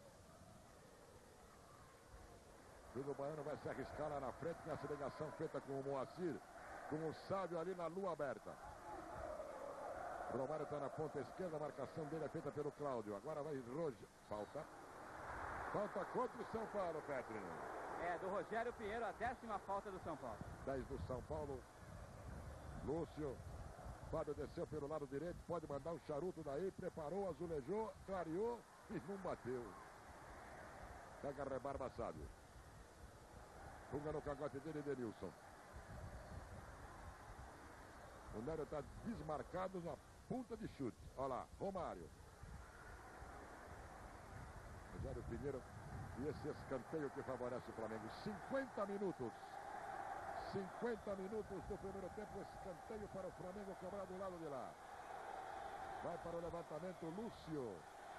Júnior Baiano vai se arriscar lá na frente nessa ligação feita com o Moacir, com o Sábio ali na lua aberta. Romário está na ponta esquerda, a marcação dele é feita pelo Cláudio. Agora vai Roger. Falta. Falta contra o São Paulo, Petri. É, do Rogério Pinheiro, a décima falta do São Paulo. dez do São Paulo. Lúcio. Fábio desceu pelo lado direito, pode mandar um charuto daí, preparou, azulejou, clareou e não bateu. Pega a rebarba, Sábio. Funga no cagote dele, Denilson. O Nélio está desmarcado na ponta de chute. Olha lá, Romário. Rogério Pinheiro. E esse escanteio que favorece o Flamengo. cinquenta minutos. cinquenta minutos do primeiro tempo. Escanteio para o Flamengo cobrar do lado de lá. Vai para o levantamento Lúcio.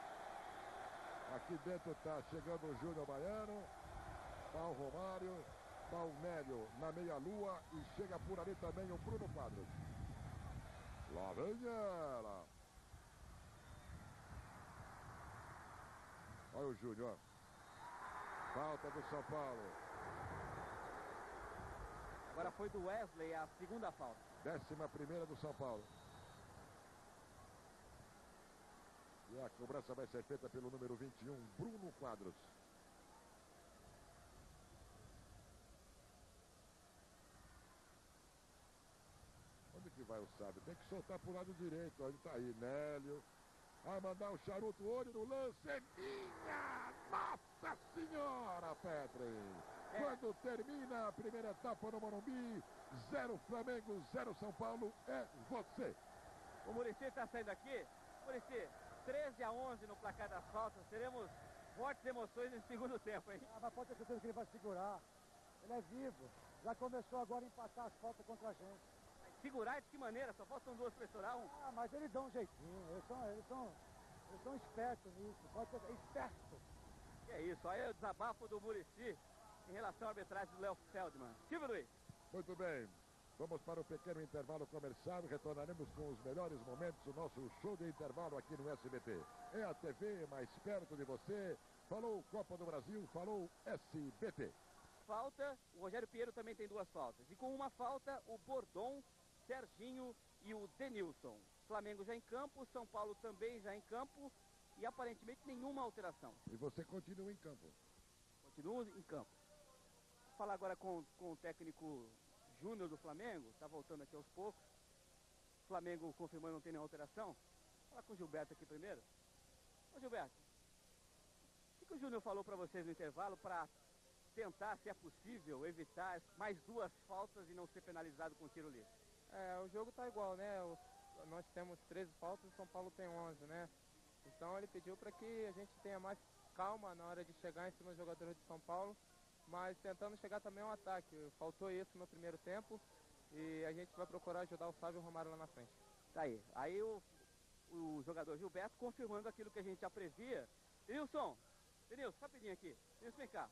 Aqui dentro está chegando o Júnior Baiano. Está o Romário. Está o Nélio na meia-lua. E chega por ali também o Bruno Quadros. Lá vem ela. Olha o Júnior. Falta do São Paulo. Agora foi do Wesley a segunda falta. Décima primeira do São Paulo. E a cobrança vai ser feita pelo número vinte e um, Bruno Quadros. Onde que vai o Sábio? Tem que soltar pro lado direito. Ele tá aí, Nélio. Vai mandar o charuto, olho no lance. É minha Nossa Senhora, Petri. É. Quando termina a primeira etapa no Morumbi, zero Flamengo, zero São Paulo, é você. O Muricy está saindo aqui. Muricy, treze a onze no placar das faltas. Teremos fortes emoções nesse segundo tempo, hein? Ah, mas pode ter certeza que ele vai segurar. Ele é vivo. Já começou agora a empatar as faltas contra a gente. Segurar de que maneira? Só faltam duas para estourar um. Ah, mas eles dão um jeitinho. Eles são, eles são, eles são espertos nisso. Pode ser esperto. Que é isso. Aí é o desabafo do Muricy em relação à arbitragem do Léo Feldman. Silvio Luiz. Muito bem. Vamos para o pequeno intervalo comercial. Retornaremos com os melhores momentos do nosso show de intervalo aqui no S B T. É a T V mais perto de você. Falou Copa do Brasil, falou S B T. Falta, o Rogério Pinheiro também tem duas faltas. E com uma falta, o Bordon, Serginho e o Denilson. Flamengo já em campo, São Paulo também já em campo e aparentemente nenhuma alteração. E você continua em campo. Continua em campo. Vou falar agora com, com o técnico Júnior do Flamengo, está voltando aqui aos poucos. O Flamengo confirmando não tem nenhuma alteração. Vou falar com o Gilberto aqui primeiro. Ô Gilberto, o que, que o Júnior falou para vocês no intervalo para tentar, se é possível, evitar mais duas faltas e não ser penalizado com tiro livre? É, o jogo tá igual, né? O, nós temos treze faltas e o São Paulo tem onze, né? Então ele pediu para que a gente tenha mais calma na hora de chegar em cima dos jogadores de São Paulo, mas tentando chegar também ao ataque. Faltou isso no primeiro tempo e a gente vai procurar ajudar o Sábio e o Romário lá na frente. Tá aí. Aí o, o jogador Gilberto confirmando aquilo que a gente já previa. Denilson, Denilson, rapidinho aqui. Denilson, vem cá.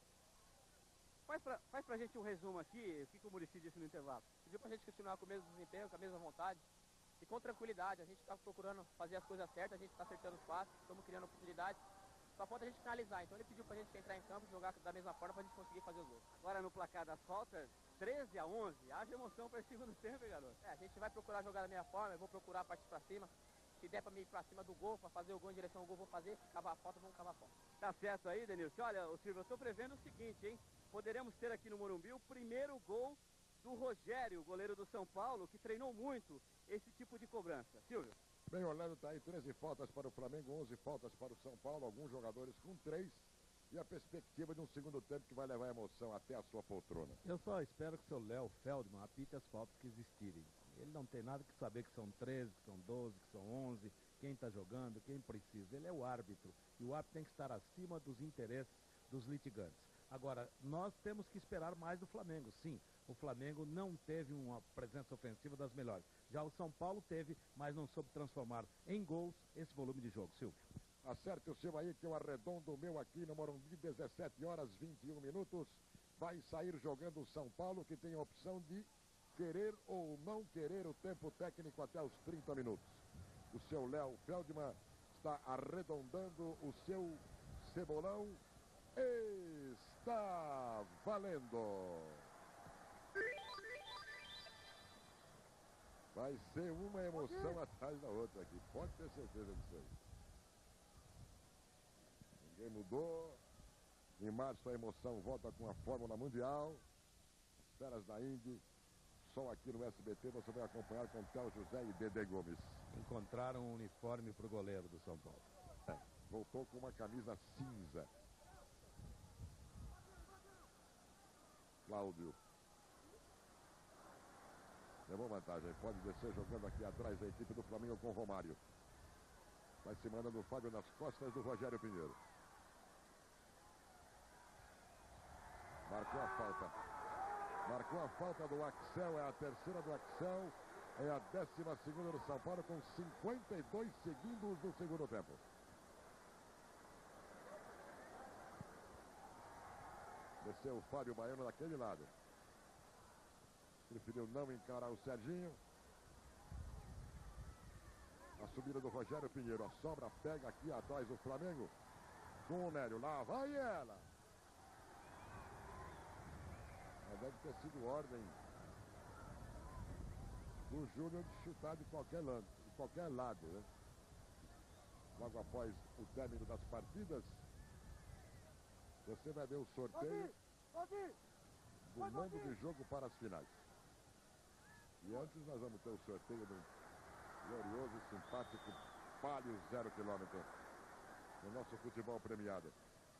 Faz pra, faz pra gente um resumo aqui, o que, que o Muricy disse no intervalo. Pediu pra gente continuar com o mesmo desempenho, com a mesma vontade e com tranquilidade. A gente tá procurando fazer as coisas certas, a gente tá acertando os passos, estamos criando oportunidades. Só falta a gente finalizar. Então ele pediu pra gente entrar em campo e jogar da mesma forma pra gente conseguir fazer os gols. Agora no placar das faltas, treze a onze. Haja emoção para esse segundo tempo, hein, garoto? É, a gente vai procurar jogar da minha forma, eu vou procurar partir pra cima. Se der pra mim ir pra cima do gol, pra fazer o gol em direção ao gol, vou fazer. Se acabar a falta, vamos acabar a falta. Tá certo aí, Denilson. Olha, o Silvio, eu tô prevendo o seguinte, hein? Poderemos ter aqui no Morumbi o primeiro gol do Rogério, goleiro do São Paulo, que treinou muito esse tipo de cobrança. Silvio. Bem, Orlando está aí, treze faltas para o Flamengo, onze faltas para o São Paulo, alguns jogadores com três. E a perspectiva de um segundo tempo que vai levar a emoção até a sua poltrona. Eu só espero que o seu Léo Feldman apite as faltas que existirem. Ele não tem nada que saber que são treze, que são doze, que são onze, quem está jogando, quem precisa. Ele é o árbitro. E o árbitro tem que estar acima dos interesses dos litigantes. Agora, nós temos que esperar mais do Flamengo, sim. O Flamengo não teve uma presença ofensiva das melhores. Já o São Paulo teve, mas não soube transformar em gols esse volume de jogo. Silvio. Acerte o seu aí que eu arredondo o meu aqui no Morumbi, dezessete horas e vinte e um minutos. Vai sair jogando o São Paulo, que tem a opção de querer ou não querer o tempo técnico até os trinta minutos. O seu Léo Feldman está arredondando o seu cebolão. Está valendo. Vai ser uma emoção atrás da outra aqui. Pode ter certeza disso aí. Ninguém mudou. Em março a emoção volta com a Fórmula Mundial. As feras da Indy. Só aqui no S B T você vai acompanhar com Théo José e Dedé Gomes. Encontraram um uniforme para o goleiro do São Paulo. É, voltou com uma camisa cinza. Cláudio. Levou vantagem. Pode descer jogando aqui atrás a equipe do Flamengo com Romário. Vai se mandando o Fábio nas costas do Rogério Pinheiro. Marcou a falta. Marcou a falta do Axel, é a terceira do Axel, é a décima segunda do São Paulo com cinquenta e dois segundos do segundo tempo. Desceu o Fábio Baiano daquele lado. Preferiu não encarar o Serginho. A subida do Rogério Pinheiro, a sobra pega aqui atrás do Flamengo com o Nélio, lá vai ela. Deve ter sido ordem do Júnior de chutar de qualquer lado, de qualquer lado, né? Logo após o término das partidas, você vai ver o sorteio do mando de jogo para as finais. E antes nós vamos ter o sorteio do glorioso e simpático Palio zero quilômetro no nosso futebol premiado.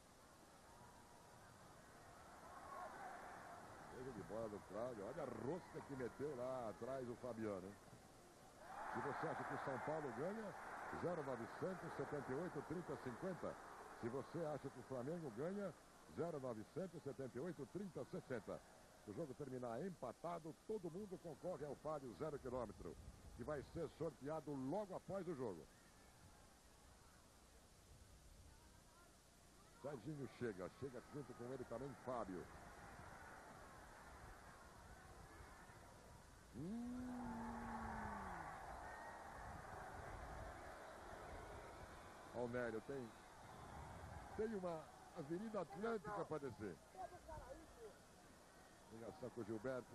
De bola do Cláudio, olha a rosca que meteu lá atrás o Fabiano. Se você acha que o São Paulo ganha, zero novecentos e setenta e oito, trinta, cinquenta. Se você acha que o Flamengo ganha, zero novecentos e setenta e oito, trinta, sessenta. Se o jogo terminar empatado, todo mundo concorre ao Palio zero quilômetro, que vai ser sorteado logo após o jogo. Serginho chega, chega junto com ele também Fábio. Hum. Ó, Nélio, tem, tem uma Avenida Atlântica para descer. Ligação com o Gilberto.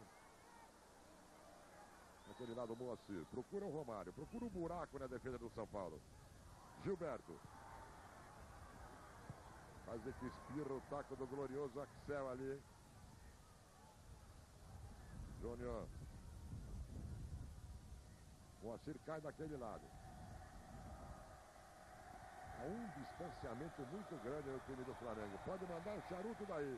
Naquele lado, Moacir. Procura o Romário. Procura o buraco na defesa do São Paulo. Gilberto. Quase que espirra o taco do glorioso Axel ali. Júnior. Moacir cai daquele lado. Há um distanciamento muito grande no time do Flamengo. Pode mandar o charuto daí.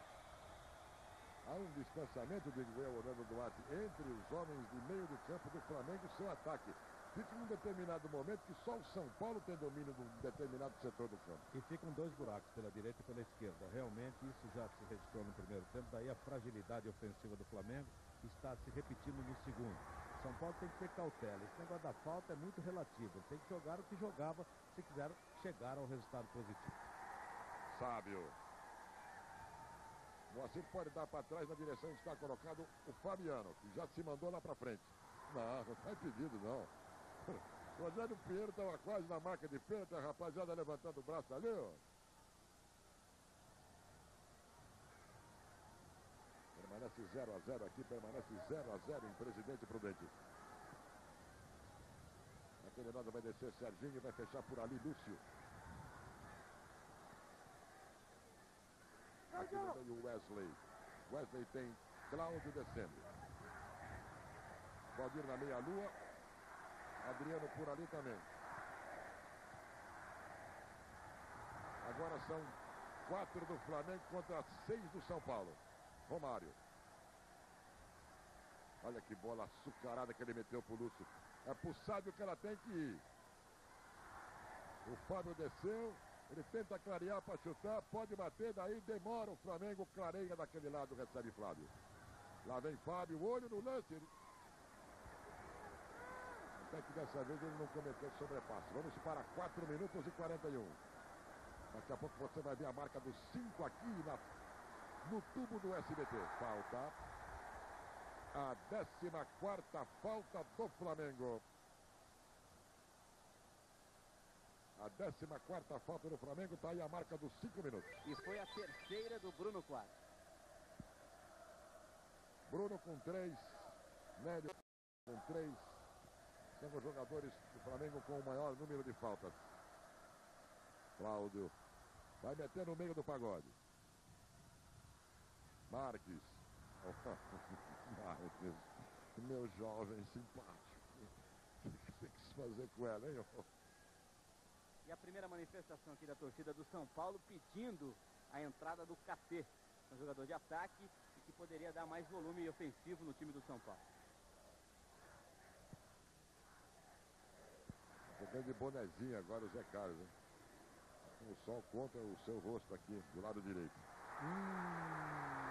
Há um distanciamento, digo eu, Orlando Duarte, entre os homens de meio de campo do Flamengo e seu ataque. Fica um determinado momento que só o São Paulo tem domínio de um determinado setor do campo. E ficam dois buracos, pela direita e pela esquerda. Realmente isso já se registrou no primeiro tempo. Daí a fragilidade ofensiva do Flamengo está se repetindo no segundo. São Paulo tem que ter cautela. Esse negócio da falta é muito relativo. Tem que jogar o que jogava se quiser chegar ao resultado positivo. Sábio. Moacir pode dar para trás na direção onde está colocado o Fabiano, que já se mandou lá para frente. Não, não está impedido, não. O Rogério Pinheiro estava quase na marca de pênalti, a rapaziada levantando o braço ali, ó. Permanece zero a zero aqui, permanece zero a zero em Presidente Prudente. Naquele lado vai descer Serginho e vai fechar por ali Lúcio. Aqui no meio o Wesley. Wesley tem Cláudio descendo. Valdir na meia-lua. Adriano por ali também. Agora são quatro do Flamengo contra seis do São Paulo. Romário. Olha que bola açucarada que ele meteu pro Lúcio. É pro Sábio que ela tem que ir. O Fábio desceu. Ele tenta clarear para chutar. Pode bater. Daí demora o Flamengo. Clareia daquele lado. Recebe Flávio. Lá vem Fábio. Olho no lance. Ele... Até que dessa vez ele não cometeu sobrepasso. Vamos para quatro minutos e quarenta e um. Daqui a pouco você vai ver a marca dos cinco aqui na... no tubo do S B T. Falta. a décima quarta falta do Flamengo. A décima quarta falta do Flamengo, está aí a marca dos cinco minutos. E foi a terceira do Bruno Quadro. Bruno com três, Nélio com três. São os jogadores do Flamengo com o maior número de faltas. Cláudio vai meter no meio do pagode. Marques. Marques, meu jovem simpático. O que você quis fazer com ela, hein? E a primeira manifestação aqui da torcida do São Paulo pedindo a entrada do K T, um jogador de ataque e que poderia dar mais volume ofensivo no time do São Paulo. Jogando de bonezinho agora o Zé Carlos, hein? O sol contra o seu rosto aqui, do lado direito. Hum.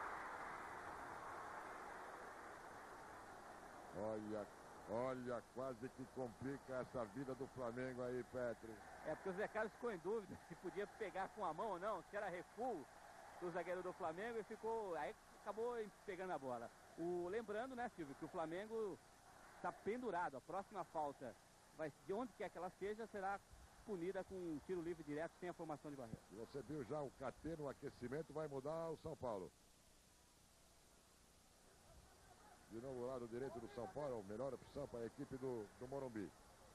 Olha, olha, quase que complica essa vida do Flamengo aí, Petri. É porque o Zé Carlos ficou em dúvida se podia pegar com a mão ou não, se era recuo do zagueiro do Flamengo e ficou, aí acabou pegando a bola. O, lembrando, né, Silvio, que o Flamengo está pendurado. A próxima falta, vai, de onde quer que ela seja, será punida com um tiro livre direto sem a formação de barreira. Você viu já o K T no aquecimento, vai mudar o São Paulo. De novo o lado direito do São Paulo, a melhor opção para a equipe do, do Morumbi.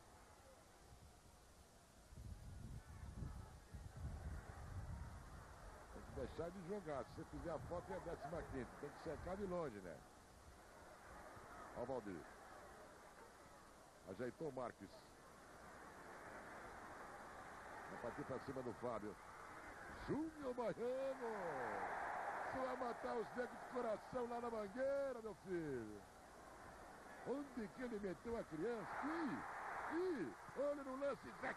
Tem que deixar de jogar. Se você fizer a falta é a décima quinta. Tem que cercar de longe, né? Ó o Valdir. Ajeitou o Marques. Vai partir para cima do Fábio. Júnior Baiano. Você vai matar os negros de coração lá na Mangueira, meu filho. Onde que ele meteu a criança? Ih, ih, olha no lance, Zé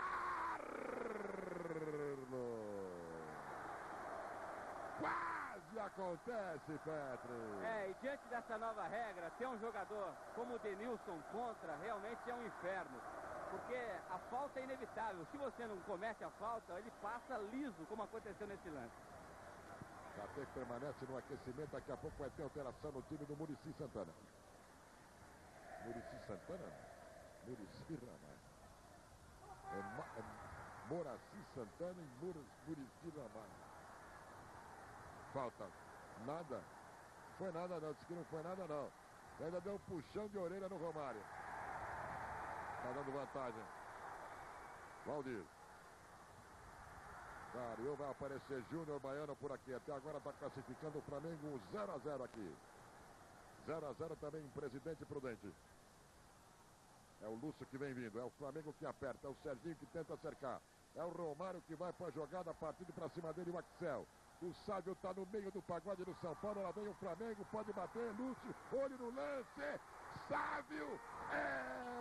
Carlos. Quase acontece, Petri. É, e diante dessa nova regra, ter um jogador como o Denilson contra, realmente é um inferno. Porque a falta é inevitável. Se você não comete a falta, ele passa liso, como aconteceu nesse lance. K T permanece no aquecimento, daqui a pouco vai ter alteração no time do Muricy Santana. Muricy Santana? Muricy Ramalho. É, é Moraci Santana e Muricy Ramalho. Falta. Nada. Foi nada não, disse que não foi nada não. Ainda deu um puxão de orelha no Romário. Tá dando vantagem. Valdir. Clareou, vai aparecer Júnior Baiano por aqui. Até agora está classificando o Flamengo um zero a zero aqui. zero a zero também em Presidente Prudente. É o Lúcio que vem vindo. É o Flamengo que aperta. É o Serginho que tenta cercar. É o Romário que vai para a jogada. Partindo para cima dele o Axel. O Sávio está no meio do pagode do São Paulo. Lá vem o Flamengo. Pode bater. Lúcio. Olho no lance. Sávio. É...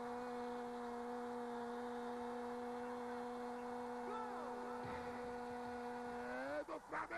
Flamengo!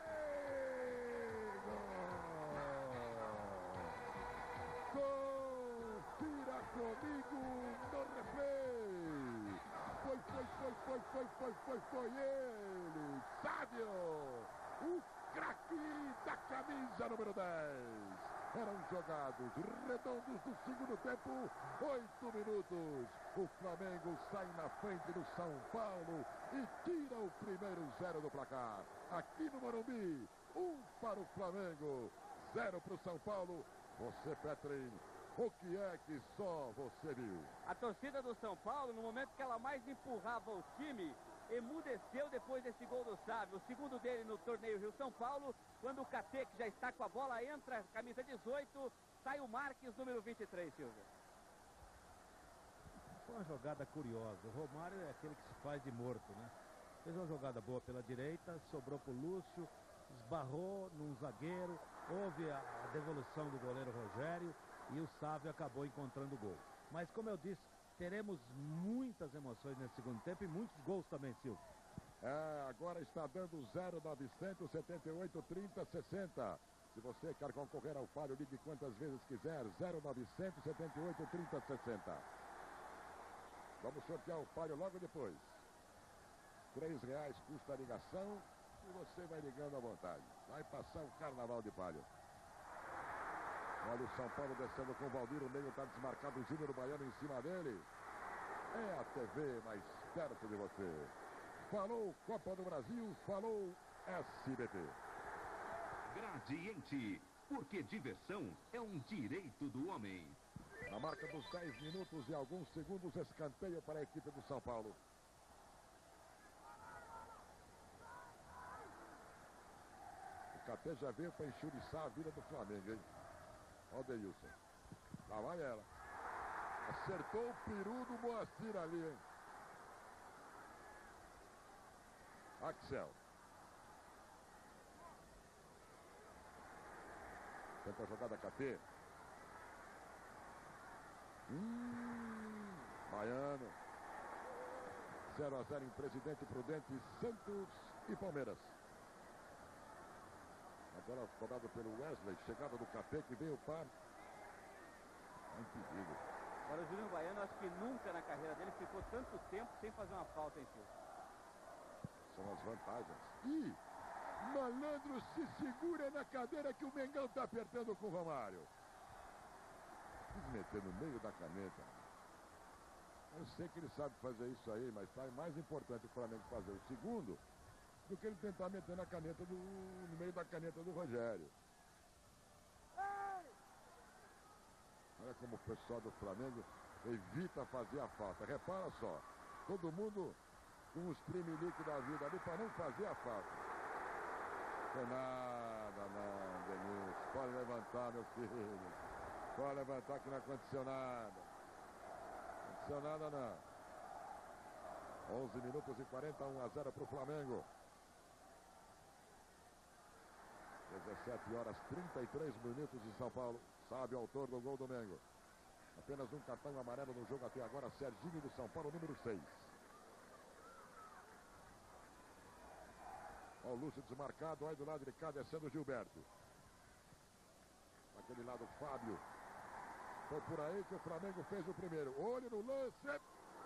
Confira comigo no replay. Foi, foi, foi, foi, foi, foi, foi, foi ele, Sávio, o craque da camisa número dez. Eram jogados redondos do segundo tempo, oito minutos. O Flamengo sai na frente do São Paulo e tira o primeiro zero do placar. Aqui no Morumbi, um para o Flamengo, zero para o São Paulo. Você, Petri, o que é que só você viu? A torcida do São Paulo, no momento que ela mais empurrava o time, emudeceu depois desse gol do Sávio, o segundo dele no torneio Rio-São Paulo, quando o K T, que já está com a bola, entra, camisa dezoito, sai o Marques, número vinte e três, Silvio. Foi uma jogada curiosa. O Romário é aquele que se faz de morto, né? Fez uma jogada boa pela direita, sobrou pro Lúcio, esbarrou num zagueiro, houve a, a devolução do goleiro Rogério e o Sávio acabou encontrando o gol. Mas como eu disse, teremos muitas emoções nesse segundo tempo e muitos gols também, Silvio. É, agora está dando zero novecentos setenta e oito, trinta, sessenta. Se você quer concorrer ao Palio, ligue quantas vezes quiser. zero novecentos setenta e oito, trinta, sessenta. Vamos sortear o Palio logo depois. Três reais custa a ligação e você vai ligando à vontade. Vai passar o carnaval de Palio. Olha o São Paulo descendo com o Valdir, o meio está desmarcado, o Júnior Baiano em cima dele. É a T V mais perto de você. Falou Copa do Brasil, falou S B T. Gradiente, porque diversão é um direito do homem. Na marca dos dez minutos e alguns segundos, escanteio para a equipe do São Paulo. O Catê já veio para enxuriçar a vida do Flamengo, hein? Olha o Deilson. Lá vai ela. Acertou o peru do Moacir ali, hein? Axel. Tenta a jogada Catê. Hum, Baiano. zero a zero em Presidente Prudente, Santos e Palmeiras. Agora cobrado pelo Wesley. Chegada do Catê que veio para impedido. Agora o Júnior Baiano, acho que nunca na carreira dele ficou tanto tempo sem fazer uma falta em si. São as vantagens. E Malandro se segura na cadeira que o Mengão está apertando com o Romário. Quis meter no meio da caneta. Eu sei que ele sabe fazer isso aí, mas tá mais importante o Flamengo fazer o segundo do que ele tentar meter na caneta do, no meio da caneta do Rogério. Olha como o pessoal do Flamengo evita fazer a falta. Repara só, todo mundo com os trimeliques da vida ali para não fazer a falta. Não nada, não, Denilson. Pode levantar, meu filho. Pode levantar que não aconteceu nada. Não aconteceu nada, não. onze minutos e quarenta, um a zero para o Flamengo. dezessete horas, trinta e três minutos em São Paulo. Sabe o autor do gol do Mengo. Apenas um cartão amarelo no jogo até agora. Serginho do São Paulo, número seis. Olha o Lúcio desmarcado. Aí do lado de cá descendo o Gilberto. Daquele lado o Fábio. Foi por aí que o Flamengo fez o primeiro. Olho no lance.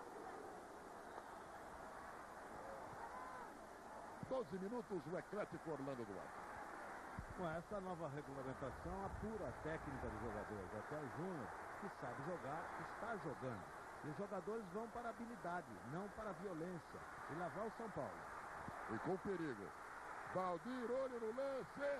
doze minutos, o eclético Orlando Duarte. Com essa nova regulamentação, apura a técnica dos jogadores. Até o Júnior, que sabe jogar, está jogando. E os jogadores vão para a habilidade, não para a violência. E lá vai o São Paulo. E com perigo. Valdir, olho no lance.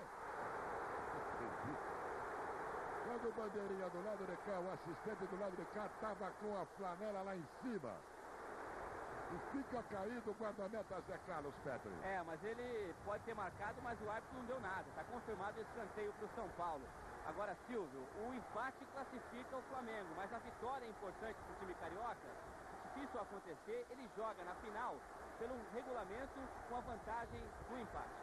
Quando o bandeirinha do lado de cá, o assistente do lado de cá, estava com a flanela lá em cima. E fica caído o guarda-meta Zé Carlos Petri. É, mas ele pode ter marcado, mas o árbitro não deu nada. Está confirmado o escanteio para o São Paulo. Agora, Silvio, o empate classifica o Flamengo, mas a vitória é importante para o time carioca. Se isso acontecer, ele joga na final pelo regulamento com a vantagem do empate.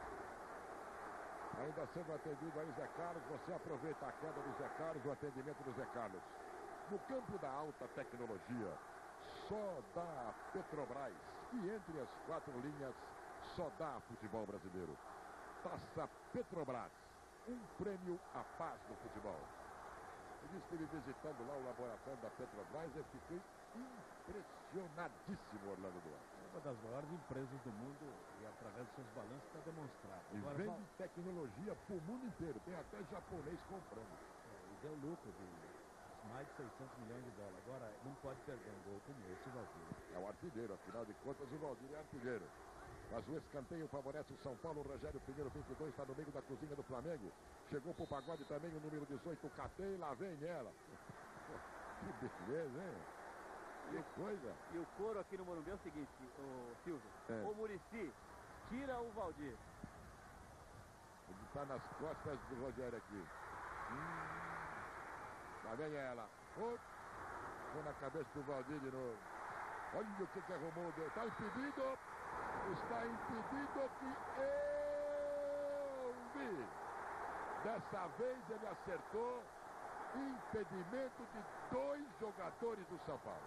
Ainda sendo atendido aí Zé Carlos, você aproveita a queda do Zé Carlos, o atendimento do Zé Carlos. No campo da alta tecnologia, só dá Petrobras, e entre as quatro linhas, só dá futebol brasileiro. Taça Petrobras, um prêmio à paz no futebol. Eu estive visitando lá o laboratório da Petrobras e fiquei impressionadíssimo, Orlando Duarte. Uma das maiores empresas do mundo e através dos seus balanços está demonstrado. E Agora, vende Val... tecnologia para o mundo inteiro, tem até japonês comprando. É, e deu lucro de mais de seiscentos milhões de dólares. Agora não pode perder um gol como esse, o Valdir. É o artilheiro, afinal de contas o Valdir é artilheiro. Mas o escanteio favorece o São Paulo. O Rogério Pinheiro, vinte e dois, está no meio da cozinha do Flamengo. Chegou pro pagode também o número dezoito, o Catê, lá vem ela. Que beleza, hein? Que coisa. E o coro aqui no Morumbi é o seguinte, o Silvio. É. O Muricy tira o Valdir. Ele está nas costas do Rogério aqui. Hum. Lá vem ela. Oh. Foi na cabeça do Valdir de novo. Olha o que, que arrumou. Está impedido. Está impedido que eu vi. Dessa vez ele acertou. Impedimento de dois jogadores do São Paulo.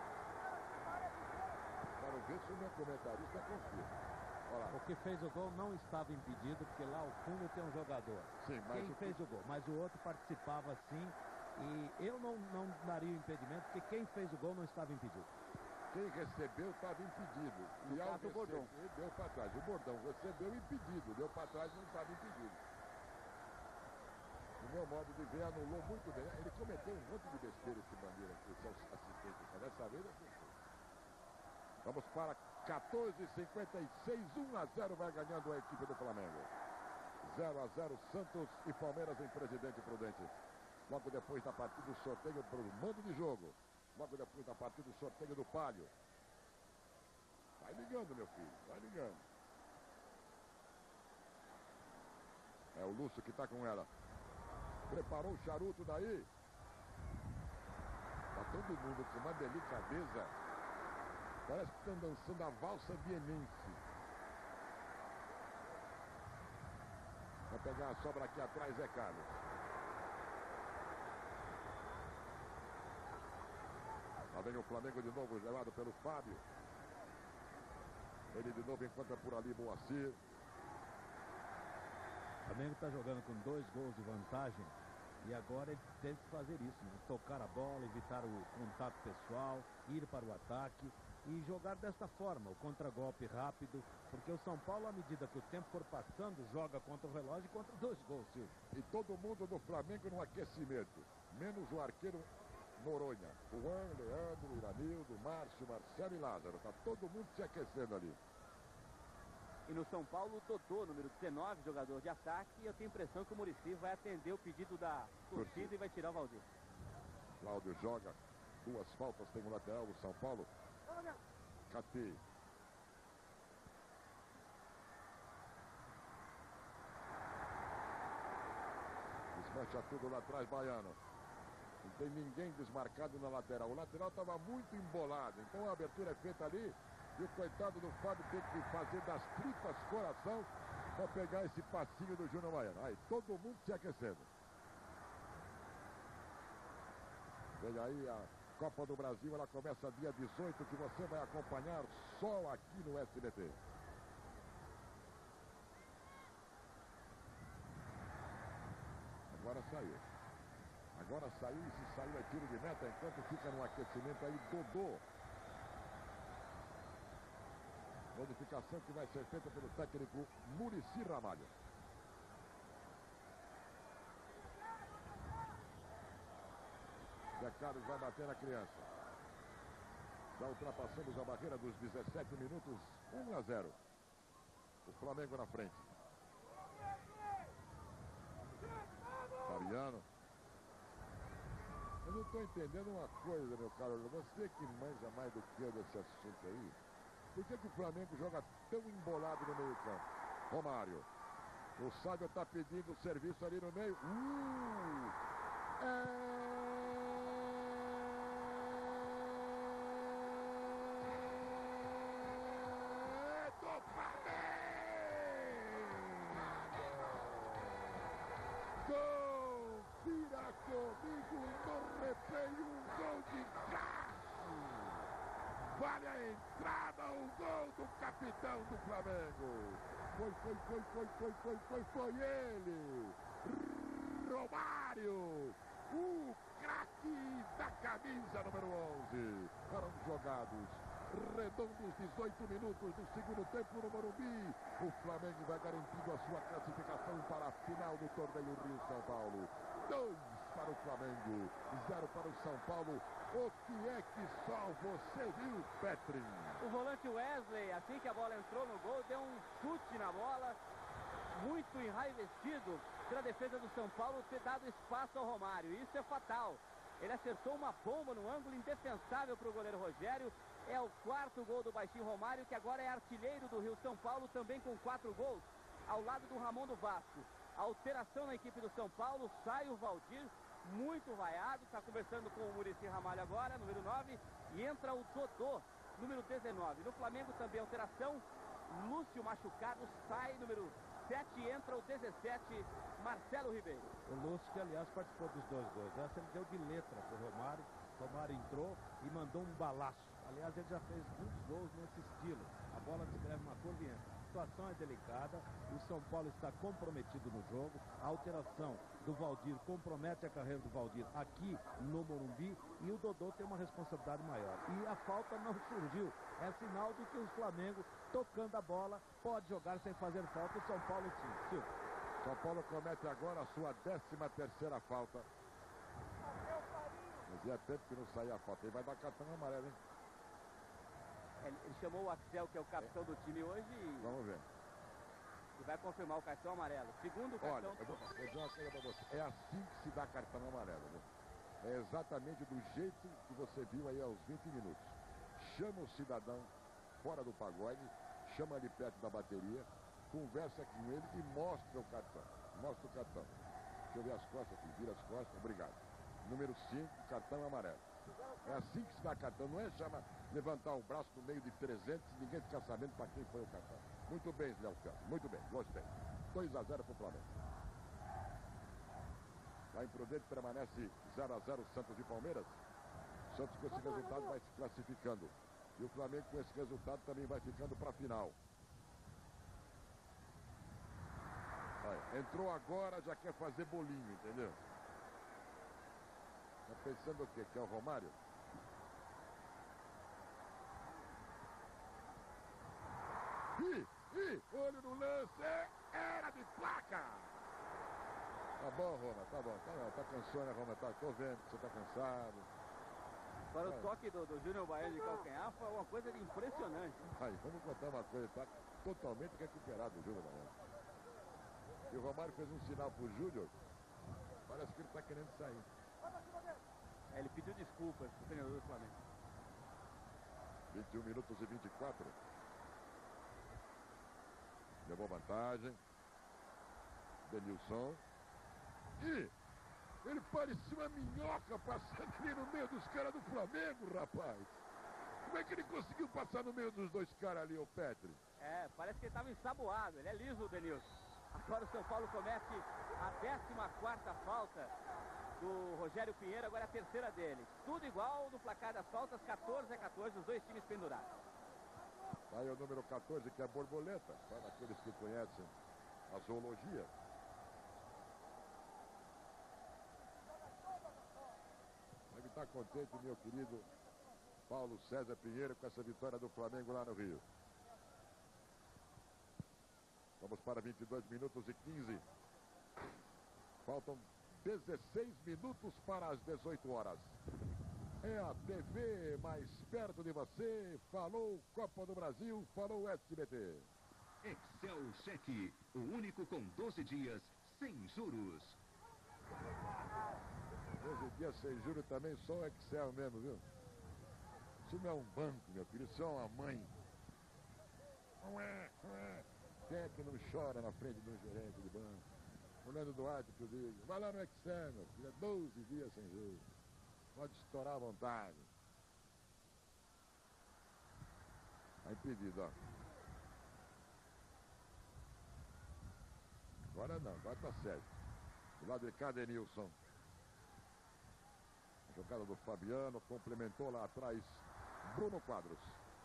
Quero ver se o meu comentarista confirma. O que fez o gol não estava impedido, porque lá ao fundo tem um jogador. Sim, mas quem o fez que... o gol, mas o outro participava sim. E eu não, não daria o impedimento, porque quem fez o gol não estava impedido. Quem recebeu estava impedido. E ao caso, o Bordão. Deu para trás. O Bordão recebeu impedido. Deu para trás, não estava impedido. meu modo de ver, anulou muito bem. Ele cometeu um monte de besteira esse bandeira aqui, esse assistente. Dessa vez é vamos para quatorze e cinquenta e seis, um a zero vai ganhando a equipe do Flamengo. zero a zero Santos e Palmeiras em Presidente Prudente. Logo depois da partida do sorteio para o mando de jogo. Logo depois da partida do sorteio do Palio. Vai ligando, meu filho, vai ligando. É o Lúcio que está com ela. Preparou o charuto daí. Tá todo mundo com uma delicadeza. Parece que estão dançando a valsa vienense. Vai pegar a sobra aqui atrás, é Carlos. Lá vem o Flamengo de novo, levado pelo Fábio. Ele de novo encontra por ali Moacir. O Flamengo está jogando com dois gols de vantagem. E agora ele tem que fazer isso, né? Tocar a bola, evitar o contato pessoal, ir para o ataque e jogar desta forma, o contragolpe rápido, porque o São Paulo, à medida que o tempo for passando, joga contra o relógio e contra dois gols, Silvio. E todo mundo do Flamengo no aquecimento, menos o arqueiro Noronha. Juan, Leandro, Iranildo, Márcio, Marcelo e Lázaro. Tá todo mundo se aquecendo ali. E no São Paulo, o Dodô, número dezenove, jogador de ataque. E eu tenho a impressão que o Muricy vai atender o pedido da torcida e vai tirar o Valdir. Cláudio joga. Duas faltas tem o lateral do São Paulo. Cati. Desmancha tudo lá atrás, Baiano. Não tem ninguém desmarcado na lateral. O lateral estava muito embolado. Então a abertura é feita ali. E o coitado do Fábio tem que fazer das tripas coração para pegar esse passinho do Júnior Baiano. Aí todo mundo se aquecendo. Vem aí a Copa do Brasil. Ela começa dia dezoito, que você vai acompanhar só aqui no S B T. Agora saiu. Agora saiu e se saiu é tiro de meta, enquanto fica no aquecimento aí Dodô. Modificação que vai ser feita pelo técnico Muricy Ramalho. Zé Carlos vai bater na criança. Já ultrapassamos a barreira dos dezessete minutos, um a zero. O Flamengo na frente. Fabiano. Eu não estou entendendo uma coisa, meu caro. Você que manja mais do que eu desse assunto aí. Por que que o Flamengo joga tão embolado no meio campo? Romário. O Sábio está pedindo serviço ali no meio. Uh! É... do Flamengo! Confira comigo no replay um gol de carro! Vale a entrada, o gol do capitão do Flamengo. Foi, foi, foi, foi, foi, foi, foi, foi ele. Romário, o craque da camisa número onze. Foram jogados redondos dezoito minutos do segundo tempo no Morumbi. O Flamengo vai garantindo a sua classificação para a final do torneio Rio-São Paulo. Dois para o Flamengo, zero para o São Paulo. O que é que só você viu, Petrin? O volante Wesley, assim que a bola entrou no gol, deu um chute na bola, muito enraivecido pela defesa do São Paulo ter dado espaço ao Romário. Isso é fatal. Ele acertou uma bomba no ângulo indefensável para o goleiro Rogério. É o quarto gol do baixinho Romário, que agora é artilheiro do Rio São Paulo, também com quatro gols, ao lado do Ramon do Vasco. Alteração na equipe do São Paulo, sai o Valdir, muito vaiado, está conversando com o Muricy Ramalho agora, número nove, e entra o Dodô, número dezenove. No Flamengo também alteração, Lúcio machucado, sai, número sete, entra o dezessete, Marcelo Ribeiro. O Lúcio, que aliás participou dos dois gols, essa ele deu de letra para o Romário. O Romário entrou e mandou um balaço. Aliás, ele já fez muitos gols nesse estilo. A bola descreve uma curva e entra. A situação é delicada, o São Paulo está comprometido no jogo, a alteração do Valdir compromete a carreira do Valdir aqui no Morumbi e o Dodô tem uma responsabilidade maior. E a falta não surgiu, é sinal de que o Flamengo, tocando a bola, pode jogar sem fazer falta, o São Paulo sim. Sim. Só São Paulo comete agora a sua décima terceira falta. Fazia tempo que não saía a falta. Ele vai dar cartão amarelo, hein? Ele, ele chamou o Axel, que é o capitão é. do time hoje, e... Vamos ver. E vai confirmar o cartão amarelo. Segundo cartão... Olha, eu vou, vou dizer uma coisa pra você. É assim que se dá cartão amarelo, né? É exatamente do jeito que você viu aí aos vinte minutos. Chama o cidadão fora do pagode, chama ele perto da bateria, conversa com ele e mostra o cartão. Mostra o cartão. Deixa eu ver as costas aqui. Vira as costas. Obrigado. Número cinco, cartão amarelo. É assim que se dá cartão. Não é chama levantar o braço no meio de trezentos e ninguém ficar sabendo para quem foi o cartão. Muito bem, Léo Felps. Muito bem. Gostei. dois a zero para o Flamengo. Lá em Prudente permanece zero a zero Santos e Palmeiras. Santos com esse resultado vai se classificando. E o Flamengo com esse resultado também vai ficando para a final. Olha, entrou agora, já quer fazer bolinho, entendeu? Tá pensando o quê? Que é o Romário? Ih, ih, olho no lance, era de placa! Tá bom, Roma, tá bom, tá bom, tá cansado, né, Roma? Tá, tô vendo que você tá cansado. Agora o toque do, do Júnior Baiano de calcanhar foi uma coisa de impressionante. Aí, vamos contar uma coisa, tá totalmente recuperado o Júnior Baiano. E o Romário fez um sinal pro Júnior, parece que ele tá querendo sair. É, ele pediu desculpas pro treinador do Flamengo. vinte e um minutos e vinte e quatro. Levou vantagem. Denilson. E ele parecia uma minhoca passando ali no meio dos caras do Flamengo, rapaz. Como é que ele conseguiu passar no meio dos dois caras ali, o Petri? É, parece que ele estava ensaboado. Ele é liso, o Denilson. Agora o São Paulo comete a décima quarta falta do Rogério Pinheiro, agora é a terceira dele. Tudo igual no placar das faltas, quatorze a quatorze, os dois times pendurados. Aí o número quatorze, que é borboleta, para aqueles que conhecem a zoologia. Deve estar contente, meu querido Paulo César Pinheiro, com essa vitória do Flamengo lá no Rio. Vamos para vinte e dois minutos e quinze. Faltam dezesseis minutos para as dezoito horas. É a T V mais perto de você. Falou Copa do Brasil, falou S B T. Excel Cheque, o único com doze dias sem juros. doze dias sem juros também, só o Excel mesmo, viu? Isso não é um banco, meu filho, isso é uma mãe. Quem é que não chora na frente de um gerente de banco? Orlando Duarte, que eu digo, vai lá no Excel, meu filho, é doze dias sem juros. Pode estourar à vontade. Tá impedido, ó. Agora não, agora tá certo. Do lado de cá, Denilson. A jogada do Fabiano, complementou lá atrás Bruno Quadros.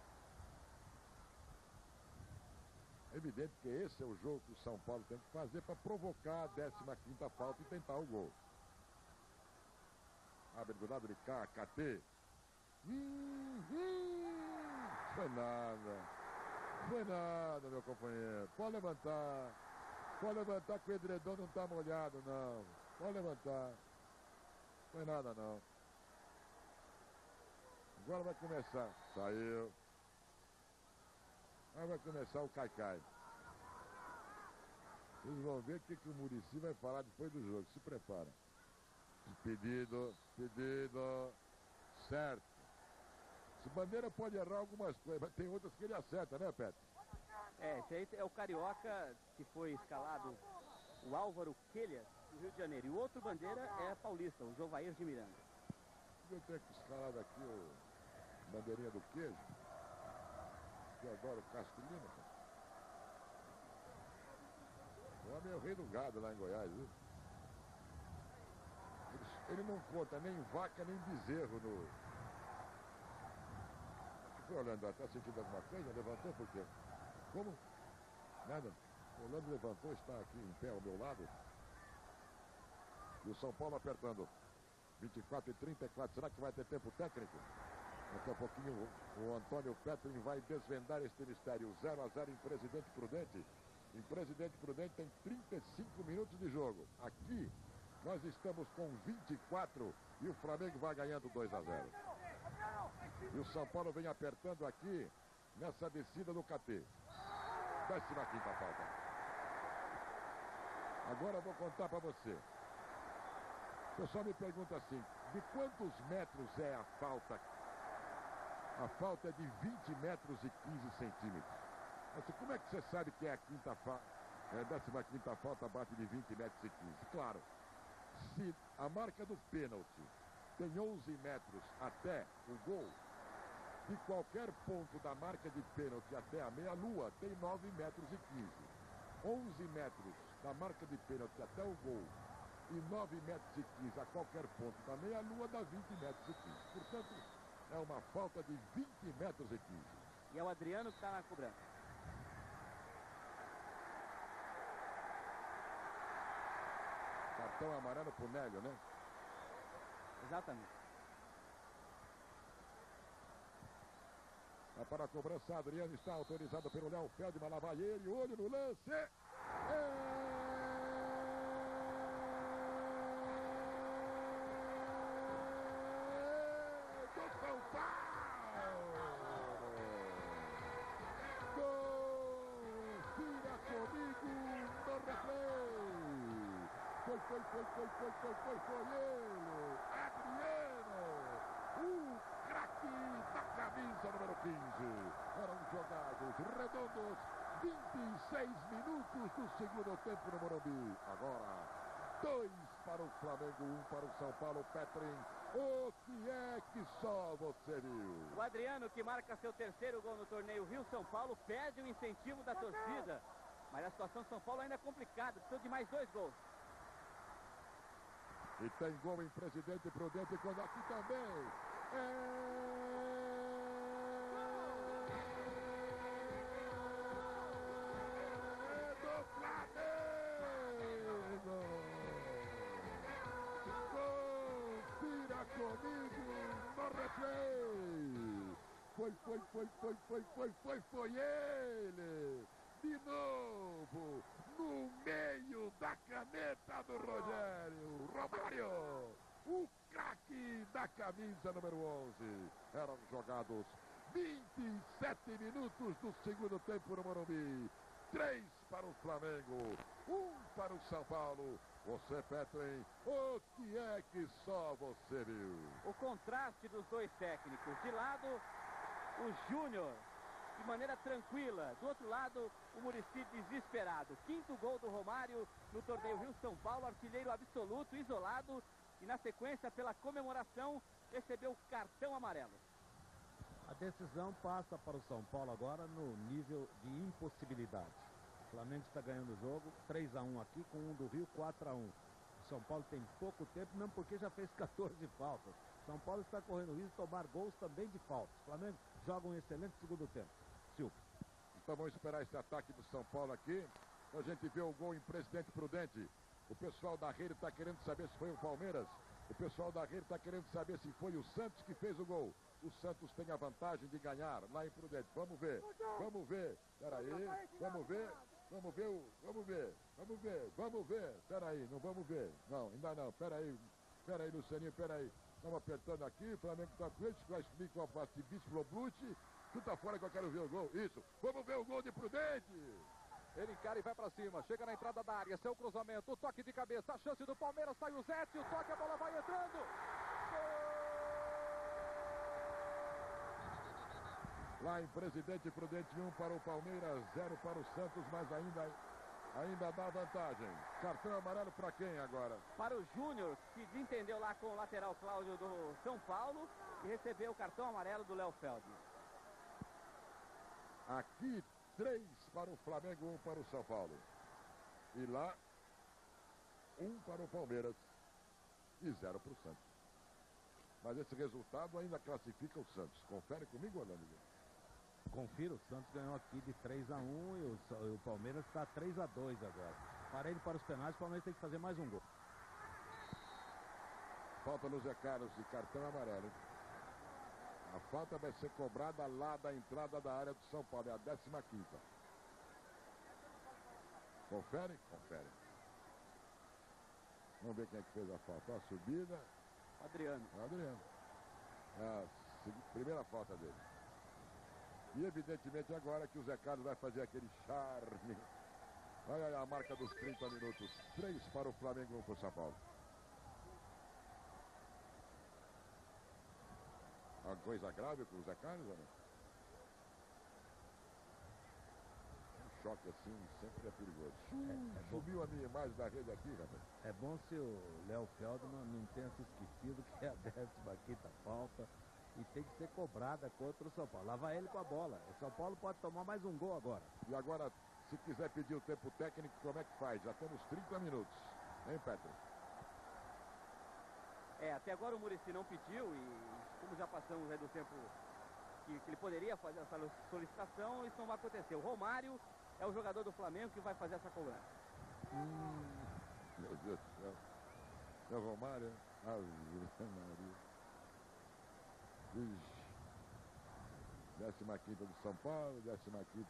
É evidente que esse é o jogo que o São Paulo tem que fazer para provocar a décima quinta falta e tentar o gol. Abre do lado de cá, K T. Hum, hum, foi nada. Foi nada, meu companheiro. Pode levantar. Pode levantar que o edredom não está molhado, não. Pode levantar. Foi nada, não. Agora vai começar. Saiu. Agora vai começar o Caicai. Vocês vão ver o que, que o Muricy vai falar depois do jogo. Se prepara. Pedido, pedido, certo. Esse Bandeira pode errar algumas coisas, mas tem outras que ele acerta, né, Petro? É, esse aí é o Carioca, que foi escalado, o Álvaro Quelha, do Rio de Janeiro. E o outro Bandeira é paulista, o Jovair de Miranda. Eu tenho que escalar aqui o Bandeirinha do Queijo, que eu adoro Castro Lima. O homem é o rei do gado lá em Goiás, viu? Ele não conta nem vaca, nem bezerro no... O que foi, Orlando? Está sentindo alguma coisa? Levantou por quê? Como? Nada. O Orlando levantou, está aqui em pé ao meu lado. E o São Paulo apertando. vinte e quatro e trinta e quatro. Será que vai ter tempo técnico? Daqui a pouquinho o, o Antônio Petrin vai desvendar este mistério. zero a zero em Presidente Prudente. em Presidente Prudente tem trinta e cinco minutos de jogo. Aqui nós estamos com vinte e quatro e o Flamengo vai ganhando dois a zero. E o São Paulo vem apertando aqui nessa descida do K T. décima quinta falta. Agora eu vou contar para você. O pessoal me pergunta assim, de quantos metros é a falta? A falta é de vinte metros e quinze centímetros. Mas como é que você sabe que é a quinta falta? É, décima quinta falta bate de vinte metros e quinze. Claro, se a marca do pênalti tem onze metros até o gol, de qualquer ponto da marca de pênalti até a meia-lua tem nove metros e quinze. onze metros da marca de pênalti até o gol e nove metros e quinze a qualquer ponto da meia-lua dá vinte metros e quinze. Portanto, é uma falta de vinte metros e quinze. E é o Adriano que está na cobrança. Cartão amarelo pro Nélio, né? Exatamente. Vai para a cobrança, Adriano está autorizado pelo Léo Feldman, lá vai ele, olho no lance. É... do São Paulo! Confira comigo no replay! Foi, foi, foi, foi, foi, foi, foi, foi ele! Adriano! O craque da camisa número quinze. Eram jogados redondos vinte e seis minutos do segundo tempo no Morumbi. Agora, dois para o Flamengo, um para o São Paulo. Petrin, o que é que só você viu? O Adriano, que marca seu terceiro gol no torneio Rio-São Paulo, perde o incentivo da torcida. Mas a situação de São Paulo ainda é complicada, precisa de mais dois gols. E tem gol em Presidente Prudente, quando aqui também. É... do Flamengo! Confira comigo no replay! Foi, foi, foi, foi, foi, foi, foi, foi ele! De novo, no meio da caneta do Rogério, Romário, o craque da camisa número onze. Eram jogados vinte e sete minutos do segundo tempo no Morumbi. Três para o Flamengo, um para o São Paulo. Você, Petrin, o que é que só você viu? O contraste dos dois técnicos. De lado, o Júnior, de maneira tranquila. Do outro lado, o Muricy desesperado. Quinto gol do Romário no torneio Rio-São Paulo, artilheiro absoluto, isolado. E na sequência, pela comemoração, recebeu cartão amarelo. A decisão passa para o São Paulo agora no nível de impossibilidade. O Flamengo está ganhando o jogo, três a um aqui, com um do Rio, quatro a um. O São Paulo tem pouco tempo, mesmo porque já fez quatorze faltas. São Paulo está correndo risco de tomar gols também de faltas. O Flamengo joga um excelente segundo tempo. Silvio. Então vamos esperar esse ataque do São Paulo aqui. A gente vê o gol em Presidente Prudente. O pessoal da rede está querendo saber se foi o Palmeiras. O pessoal da rede está querendo saber se foi o Santos que fez o gol. O Santos tem a vantagem de ganhar lá em Prudente. Vamos ver, vamos ver. Peraí, vamos ver, vamos ver, o, vamos ver, vamos ver, vamos ver. Peraí, não vamos ver. Não, ainda não, peraí, peraí, Lucianinho, peraí. Estamos apertando aqui, o Flamengo está com eles, vai subir com a face de Bispo-Blute. Tu tá fora que eu quero ver o gol. Isso, vamos ver o gol de Prudente. Ele encara e vai pra cima, chega na entrada da área, seu cruzamento, o toque de cabeça, a chance do Palmeiras, sai o Zete, o toque, a bola vai entrando. Lá em Presidente Prudente, um para o Palmeiras, zero para o Santos, mas ainda, ainda dá vantagem. Cartão amarelo para quem agora? Para o Júnior, que desentendeu lá com o lateral Cláudio do São Paulo e recebeu o cartão amarelo do Léo Feldman. Aqui, três para o Flamengo, um para o São Paulo. E lá, um para o Palmeiras e zero para o Santos. Mas esse resultado ainda classifica o Santos. Confere comigo, Orlando? Confira, o Santos ganhou aqui de três a um e o, o Palmeiras está três a dois agora. Parede para os penais, o Palmeiras tem que fazer mais um gol. Falta no Zé Carlos de cartão amarelo. A falta vai ser cobrada lá da entrada da área do São Paulo, é a décima quinta. Confere? Confere. Vamos ver quem é que fez a falta. A subida. Adriano. Adriano. É a primeira falta dele. E evidentemente agora que o Zé Carlos vai fazer aquele charme. Olha aí a marca dos trinta minutos. três para o Flamengo, um para o São Paulo. Uma coisa grave com o Zé Carlos, ou não? Um choque assim sempre é perigoso. É, é Subiu a minha imagem da rede aqui, rapaz. É bom se o Léo Feldman não tenha se esquecido que é a décima quinta falta e tem que ser cobrada contra o São Paulo. Lá vai ele com a bola. O São Paulo pode tomar mais um gol agora. E agora, se quiser pedir o tempo técnico, como é que faz? Já temos trinta minutos. Hein, Petro? É, até agora o Muricy não pediu e como já passamos aí do tempo que, que ele poderia fazer essa solicitação, isso não vai acontecer. O Romário é o jogador do Flamengo que vai fazer essa cobrança. Hum, meu Deus do céu. É o Romário? Ave Maria. Ixi. Décima quinta do São Paulo, décima quinta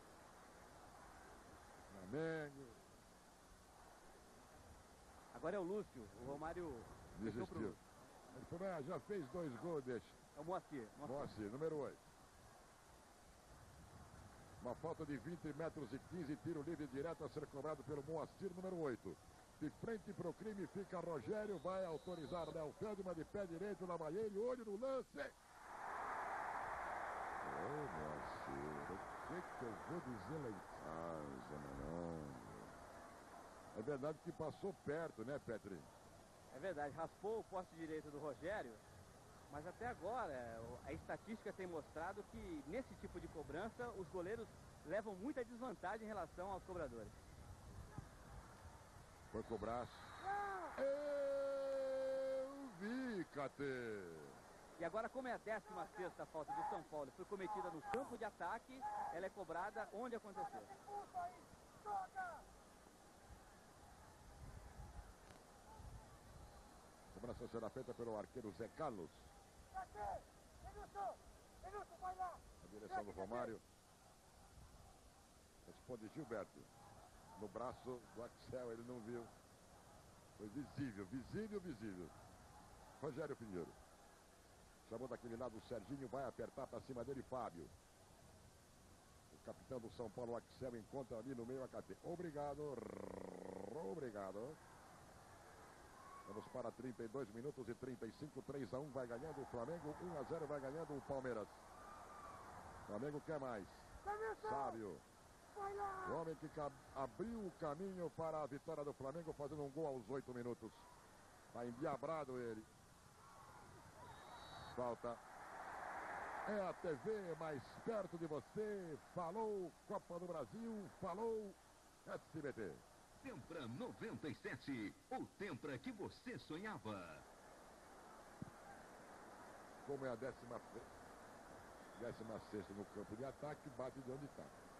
Flamengo. Agora é o Lúcio, o Romário Desistiu. pro... Ele falou, ah, já fez dois gols, deixa. É o Moacir. Moacir, número oito. Uma falta de vinte metros e quinze, tiro livre direto a ser cobrado pelo Moacir, número oito. De frente para o crime fica Rogério, vai autorizar Léo Feldman de pé direito na Maiene, olho no lance. Ô, Moacir, o que que eu vou dizer lá em casa, Manon? É verdade que passou perto, né, Petri? É verdade, raspou o poste direito do Rogério, mas até agora a estatística tem mostrado que nesse tipo de cobrança os goleiros levam muita desvantagem em relação aos cobradores. Foi cobrar. Eu vi, Cate. E agora, como é a décima sexta falta do São Paulo, foi cometida no campo de ataque, ela é cobrada onde aconteceu. A cobrança será feita pelo arqueiro Zé Carlos. A direção do Romário. Responde Gilberto. No braço do Axel, ele não viu. Foi visível, visível, visível. Rogério Pinheiro. Chamou daquele lado o Serginho, vai apertar para cima dele Fábio. O capitão do São Paulo, Axel, encontra ali no meio a Cate. Obrigado, obrigado. Vamos para trinta e dois minutos e trinta e cinco, três a um, vai ganhando o Flamengo, um a zero vai ganhando o Palmeiras. O Flamengo quer mais. Sábio. O homem que abriu o caminho para a vitória do Flamengo, fazendo um gol aos oito minutos. Está endiabrado ele. Falta. É a T V mais perto de você. Falou Copa do Brasil. Falou S B T. Tempra noventa e sete, o Tempra que você sonhava. Como é a décima, décima sexta no campo de ataque, bate de onde está.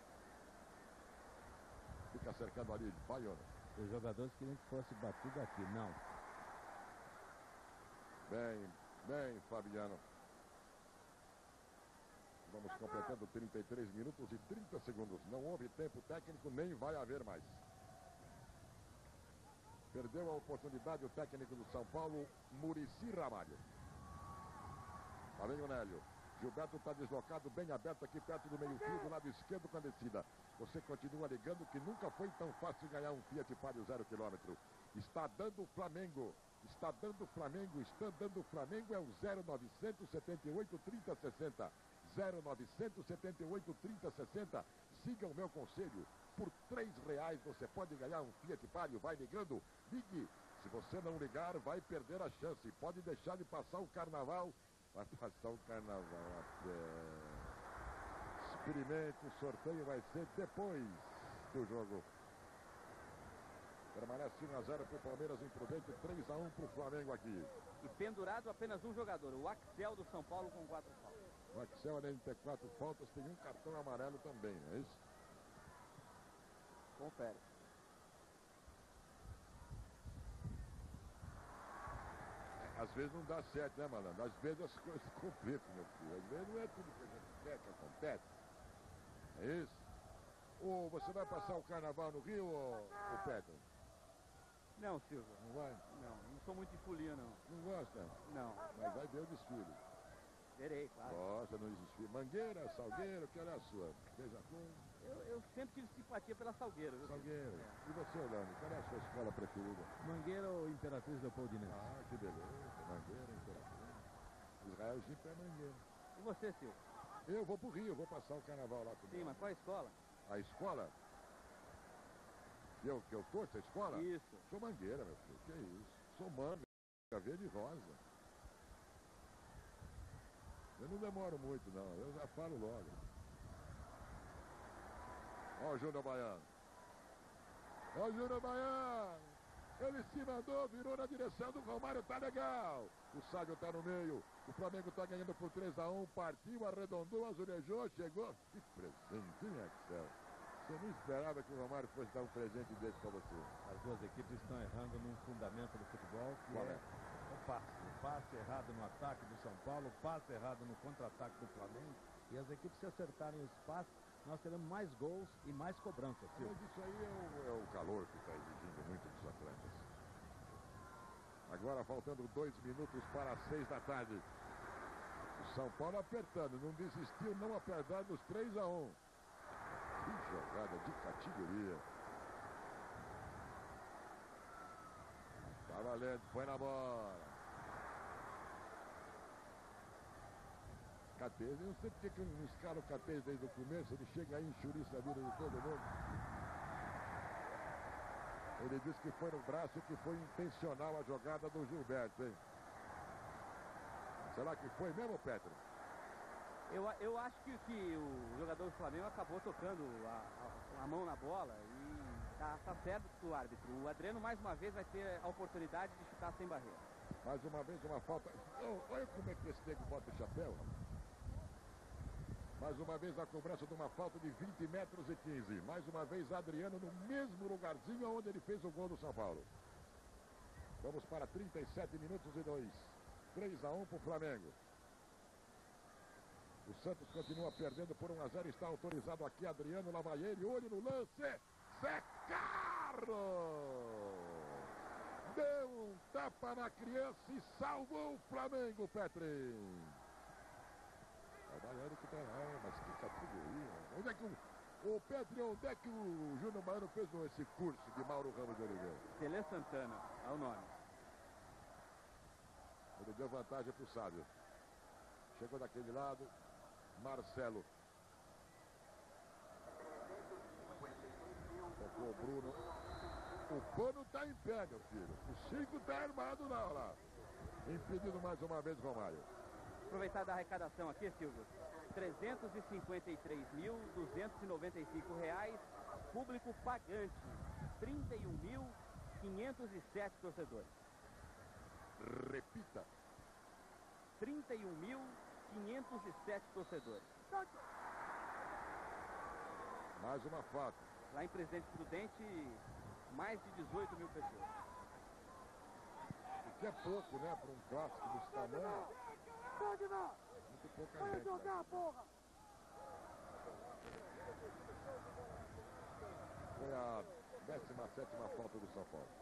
Fica cercando ali, Baiano. Os jogadores queriam que fosse batido aqui, não. Bem, bem, Fabiano. Vamos completando trinta e três minutos e trinta segundos. Não houve tempo técnico, nem vai haver mais. Perdeu a oportunidade o técnico do São Paulo, Muricy Ramalho. Além o Nélio. Gilberto está deslocado, bem aberto aqui perto do meio-fio, do lado esquerdo com a descida. Você continua ligando que nunca foi tão fácil ganhar um Fiat Palio zero quilômetro. Está dando o Flamengo. Está dando o Flamengo. Está dando o Flamengo. É o zero novecentos e setenta e oito, trinta, sessenta. zero novecentos e setenta e oito, trinta, sessenta. Siga o meu conselho. Por três reais você pode ganhar um Fiat Palio. Vai ligando. Ligue. Se você não ligar, vai perder a chance. Pode deixar de passar o carnaval. Vai passar o carnaval até... Experimente, o sorteio vai ser depois do jogo. Permanece um a zero para o Palmeiras, imprudente, três a um para o Flamengo aqui. E pendurado apenas um jogador, o Axel do São Paulo com quatro faltas. O Axel, além de ter quatro faltas, tem um cartão amarelo também, não é isso? Confere. Às vezes não dá certo, né, malandro? Às vezes as coisas complicam, meu filho. Às vezes não é tudo que a gente quer que acontece. É isso? Ou você vai passar o carnaval no Rio, ou, ou Pedro? Não, Silvio. Não vai? Não, não sou muito de folia, não. Não gosta? Não. Mas vai ver o desfile. Verei, claro. Gosta no desfile. Mangueira, Salgueiro, que é a sua? Beija com... Eu, eu sempre tive simpatia pela Salgueiro. Viu? Salgueiro. É. E você, Orlando, qual é a sua escola preferida? Mangueira ou Imperatriz Leopoldinense? Ah, que beleza. Mangueira, Imperatriz. Israel Gipe é Mangueira. E você, Silvio? Eu vou pro Rio, eu vou passar o carnaval lá com Sim, mas qual a escola? A escola? Que eu, que eu torço a escola? Isso. Sou Mangueira, meu filho. Que isso? Sou manga, verde e rosa. Eu não demoro muito, não. Eu já falo logo. Ó o Júnior Baiano. Ó o Júnior Baiano. Ele se mandou, virou na direção do Romário, tá legal. O Sádio tá no meio. O Flamengo tá ganhando por três a um. Partiu, arredondou, azulejou, chegou. Que presente, hein, Axel? Você não esperava que o Romário fosse dar um presente desse pra você? As duas equipes estão errando num fundamento do futebol, que Qual é, é? o passe. O passe errado no ataque do São Paulo, o passe errado no contra-ataque do Flamengo. E as equipes, se acertarem os passes, nós teremos mais gols e mais cobranças. Mas isso aí é o, é o calor que está exigindo muito dos atletas. Agora faltando dois minutos para as seis da tarde. O São Paulo apertando, não desistiu, não apesar dos três a um. Que jogada de categoria. Tá valendo, foi na bola. Catez, eu não sei porque que não escala o Catez desde o começo, ele chega aí, enxuriça a vida de todo mundo. Ele disse que foi no braço e que foi intencional a jogada do Gilberto, hein? Será que foi mesmo, Petro? Eu, eu acho que, que o jogador do Flamengo acabou tocando a, a, a mão na bola e tá, tá certo do árbitro. O Adriano mais uma vez vai ter a oportunidade de chutar sem barreira. Mais uma vez uma falta. Oh, olha como é que esse nego bota o chapéu. Mais uma vez a cobrança de uma falta de vinte metros e quinze. Mais uma vez Adriano no mesmo lugarzinho onde ele fez o gol do São Paulo. Vamos para trinta e sete minutos e dois. três a um para o Flamengo. O Santos continua perdendo por um a zero. Está autorizado aqui Adriano, lá vai ele. Olho no lance. Zé Carlos! Deu um tapa na criança e salvou o Flamengo, Petri. Vai ele que tá lá, mas que categoria. Onde é que o, o Petri, onde é que o Júnior Baiano fez esse curso de Mauro Ramos de Oliveira? Tele Santana, é o nome. Ele deu vantagem pro Sábio. Chegou daquele lado, Marcelo. Tocou o Bruno. O pano tá em pé, meu filho. O cinco tá armado lá, lá. Impedido mais uma vez, Romário. Aproveitar da arrecadação aqui, Silvio. trezentos e cinquenta e três mil, duzentos e noventa e cinco reais. Público pagante. trinta e um mil, quinhentos e sete torcedores. Repita. trinta e um mil, quinhentos e sete torcedores. Mais uma falta. Lá em Presidente Prudente, mais de dezoito mil pessoas. O que é pouco, né? Para um clássico desse tamanho. Muito pouca Vai gente. jogar, Né? porra! Foi a décima sétima falta do São Paulo.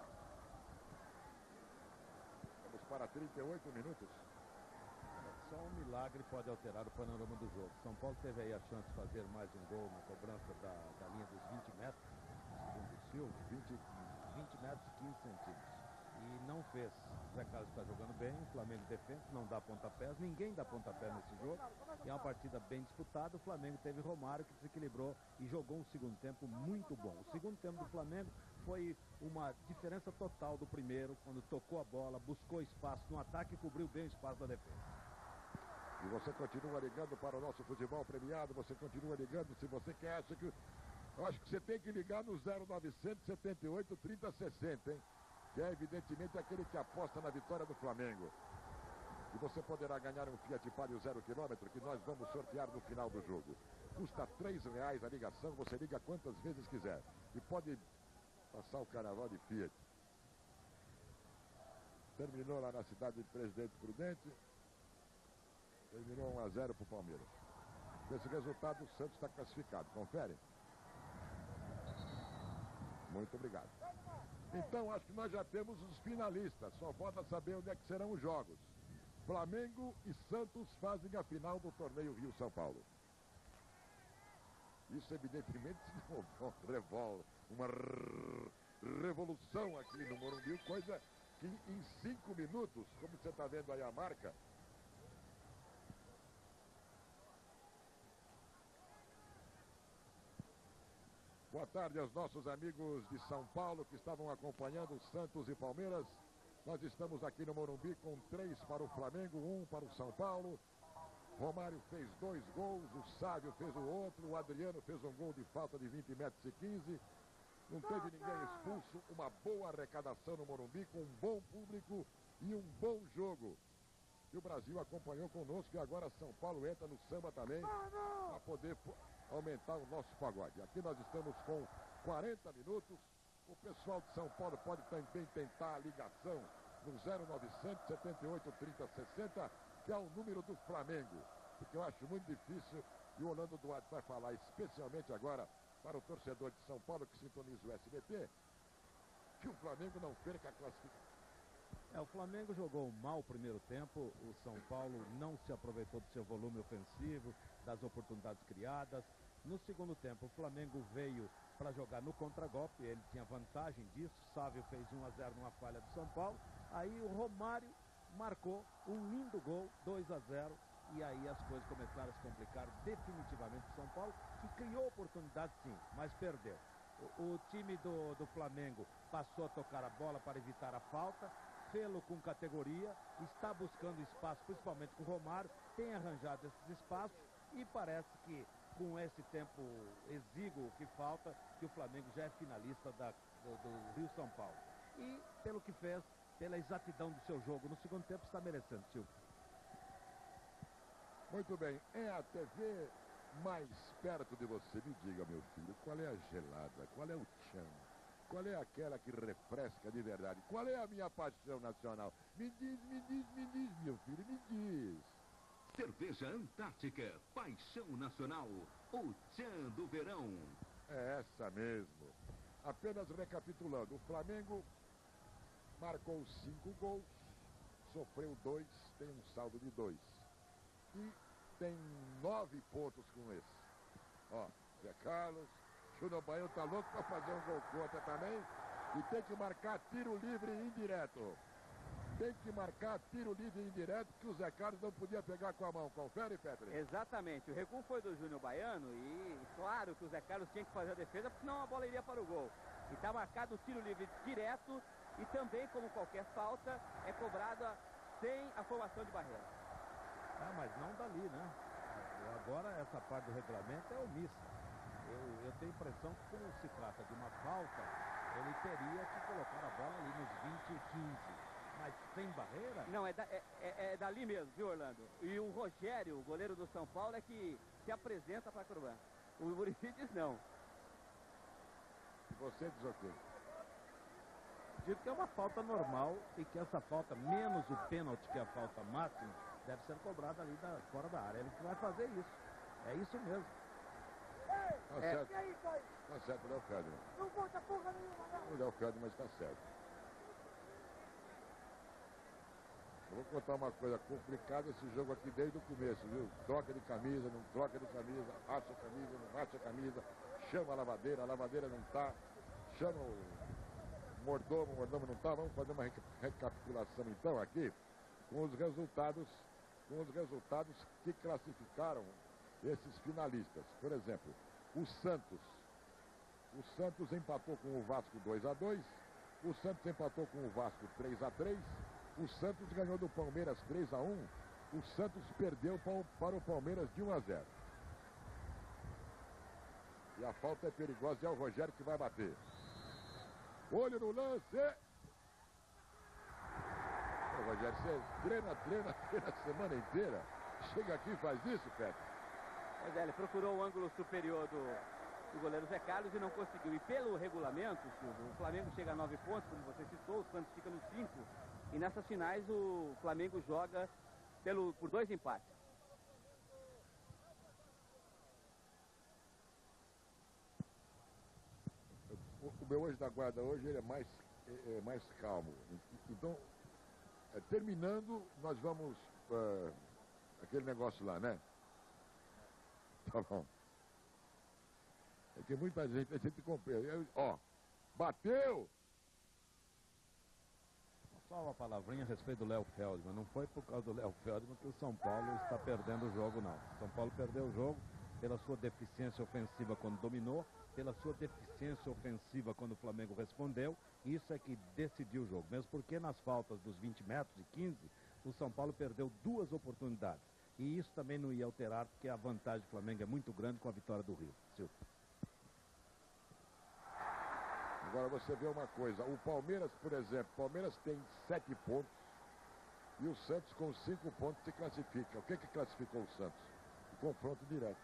Vamos para trinta e oito minutos. Só um milagre pode alterar o panorama do jogo. São Paulo teve aí a chance de fazer mais um gol na cobrança da, da linha dos vinte metros, segundo o Silvio, vinte, vinte metros e quinze centímetros. E não fez. O Zé Carlos está jogando bem, o Flamengo defende, não dá pontapés, ninguém dá pontapé nesse jogo. E é uma partida bem disputada. O Flamengo teve Romário que desequilibrou e jogou um segundo tempo muito bom. O segundo tempo do Flamengo foi uma diferença total do primeiro, quando tocou a bola, buscou espaço no ataque e cobriu bem o espaço da defesa. E você continua ligando para o nosso futebol premiado, você continua ligando se você quer, acha que... Eu acho que você tem que ligar no zero novecentos e setenta e oito, trinta sessenta, hein? Que é evidentemente aquele que aposta na vitória do Flamengo. E você poderá ganhar um Fiat Palio zero quilômetro que nós vamos sortear no final do jogo. Custa três reais a ligação, você liga quantas vezes quiser. E pode passar o carnaval de Fiat. Terminou lá na cidade de Presidente Prudente. Terminou um a zero para o Palmeiras. Com esse resultado, o Santos está classificado. Confere. Muito obrigado. Então, acho que nós já temos os finalistas. Só falta saber onde é que serão os jogos. Flamengo e Santos fazem a final do torneio Rio-São Paulo. Isso, evidentemente, não revolve uma revolução aqui no Morumbi, coisa que em cinco minutos, como você está vendo aí a marca, boa tarde aos nossos amigos de São Paulo que estavam acompanhando Santos e Palmeiras. Nós estamos aqui no Morumbi com três para o Flamengo, um para o São Paulo. Romário fez dois gols, o Sávio fez o outro, o Adriano fez um gol de falta de vinte metros e quinze. Não teve ninguém expulso, uma boa arrecadação no Morumbi, com um bom público e um bom jogo. E o Brasil acompanhou conosco e agora São Paulo entra no samba também para poder aumentar o nosso pagode. Aqui nós estamos com quarenta minutos. O pessoal de São Paulo pode também tentar a ligação no zero novecentos, setenta e oito, trinta, sessenta, que é o número do Flamengo. Porque eu acho muito difícil, e o Orlando Duarte vai falar especialmente agora para o torcedor de São Paulo que sintoniza o S B T, que o Flamengo não perca a classificação. É, o Flamengo jogou mal o primeiro tempo, o São Paulo não se aproveitou do seu volume ofensivo, das oportunidades criadas. No segundo tempo, o Flamengo veio para jogar no contragolpe, ele tinha vantagem disso, Sávio fez um a zero numa falha do São Paulo, aí o Romário marcou um lindo gol, dois a zero, e aí as coisas começaram a se complicar definitivamente para o São Paulo, que criou oportunidade sim, mas perdeu. O, o time do, do Flamengo passou a tocar a bola para evitar a falta, fê-lo com categoria, está buscando espaço, principalmente com o Romário, tem arranjado esses espaços e parece que com esse tempo exíguo que falta, que o Flamengo já é finalista da, do, do Rio São Paulo. E pelo que fez, pela exatidão do seu jogo no segundo tempo, está merecendo, Silvio. Muito bem, é a T V mais perto de você. Me diga, meu filho, qual é a gelada, qual é o tchan, qual é aquela que refresca de verdade, qual é a minha paixão nacional? Me diz, me diz, me diz, meu filho, me diz. Cerveja Antártica, paixão nacional, o tchan do verão. É essa mesmo. Apenas recapitulando, o Flamengo marcou cinco gols, sofreu dois, tem um saldo de dois. E tem nove pontos com esse. Ó, Zé Carlos, Júnior Baiano tá louco para fazer um gol contra também. E tem que marcar tiro livre e indireto. Tem que marcar tiro livre e indireto, que o Zé Carlos não podia pegar com a mão. Confere, Petri? Exatamente. O recuo foi do Júnior Baiano e claro que o Zé Carlos tinha que fazer a defesa, porque senão a bola iria para o gol. E está marcado o tiro livre direto e também, como qualquer falta, é cobrada sem a formação de barreira. Ah, mas não dali, né? Agora essa parte do regulamento é omissa. Eu, eu tenho a impressão que, como se trata de uma falta, ele teria que colocar a bola ali nos vinte e quinze. Mas sem barreira? Não, é, da, é, é, é dali mesmo, viu, Orlando? E o Rogério, o goleiro do São Paulo, é que se apresenta para a Curvã. O Muricy diz não. E você diz o quê? Digo que é uma falta normal e que essa falta, menos o pênalti, que é a falta máxima, deve ser cobrada ali da, fora da área. Ele que vai fazer isso. É isso mesmo. Tá É. certo. Tá certo, Léo Ferdinand. Não conta porra nenhuma, não. O Léo Ferdinand, mas tá certo. Eu vou contar uma coisa complicada esse jogo aqui desde o começo, viu? Troca de camisa, não troca de camisa, acha a camisa, não acha a camisa, chama a lavadeira, a lavadeira não tá, chama o mordomo, o mordomo não tá. Vamos fazer uma recapitulação então aqui com os resultados, com os resultados que classificaram esses finalistas. Por exemplo, o Santos. O Santos empatou com o Vasco dois a dois, o Santos empatou com o Vasco três a três, o Santos ganhou do Palmeiras três a um, o Santos perdeu para o Palmeiras de um a zero. E a falta é perigosa e é o Rogério que vai bater. Olho no lance. Ô, Rogério, você treina, treina, treina a semana inteira. Chega aqui e faz isso, Pepe. Pois é, ele procurou o ângulo superior do, do goleiro Zé Carlos e não conseguiu. E pelo regulamento, Silvio, o Flamengo chega a nove pontos, como você citou, o Santos fica nos cinco. E nessas finais o Flamengo joga pelo, por dois empates. O, o meu anjo da guarda hoje ele é mais, é, é mais calmo. Então, é, terminando, nós vamos... Uh, aquele negócio lá, né? Tá bom. É que muita gente, a gente compreende. Ó, bateu! Só uma palavrinha a respeito do Léo Feldman. Não foi por causa do Léo Feldman que o São Paulo está perdendo o jogo, não. O São Paulo perdeu o jogo pela sua deficiência ofensiva quando dominou, pela sua deficiência ofensiva quando o Flamengo respondeu. Isso é que decidiu o jogo. Mesmo porque nas faltas dos vinte metros e quinze, o São Paulo perdeu duas oportunidades. E isso também não ia alterar, porque a vantagem do Flamengo é muito grande com a vitória do Rio. Silvio. Agora você vê uma coisa, o Palmeiras, por exemplo, o Palmeiras tem sete pontos e o Santos com cinco pontos se classifica. O que que classificou o Santos? O confronto direto.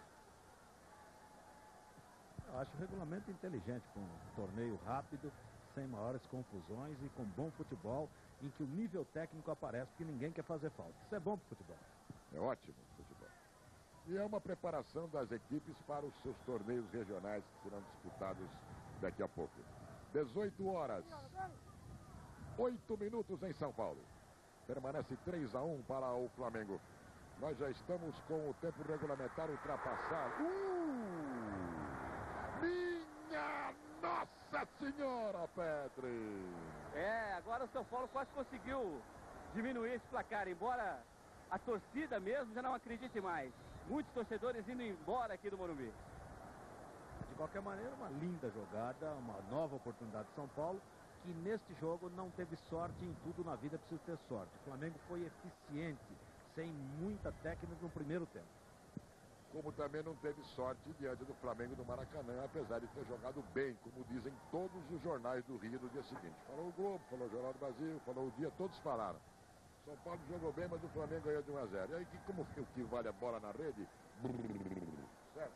Eu acho o regulamento inteligente, com um torneio rápido, sem maiores confusões e com bom futebol, em que o nível técnico aparece, porque ninguém quer fazer falta. Isso é bom para o futebol. É ótimo o futebol. E é uma preparação das equipes para os seus torneios regionais que serão disputados daqui a pouco. dezoito horas, oito minutos em São Paulo. Permanece três a um para o Flamengo. Nós já estamos com o tempo regulamentar ultrapassado. Uh! Minha Nossa Senhora, Petri! É, agora o São Paulo quase conseguiu diminuir esse placar, embora a torcida mesmo já não acredite mais. Muitos torcedores indo embora aqui do Morumbi. De qualquer maneira, uma linda jogada, uma nova oportunidade de São Paulo, que neste jogo não teve sorte em tudo na vida, precisa ter sorte. O Flamengo foi eficiente, sem muita técnica no primeiro tempo. Como também não teve sorte diante do Flamengo do Maracanã, apesar de ter jogado bem, como dizem todos os jornais do Rio no dia seguinte. Falou o Globo, falou o Jornal do Brasil, falou o Dia, todos falaram. São Paulo jogou bem, mas o Flamengo ganhou de um a zero. E aí, como o que vale a bola na rede? Certo?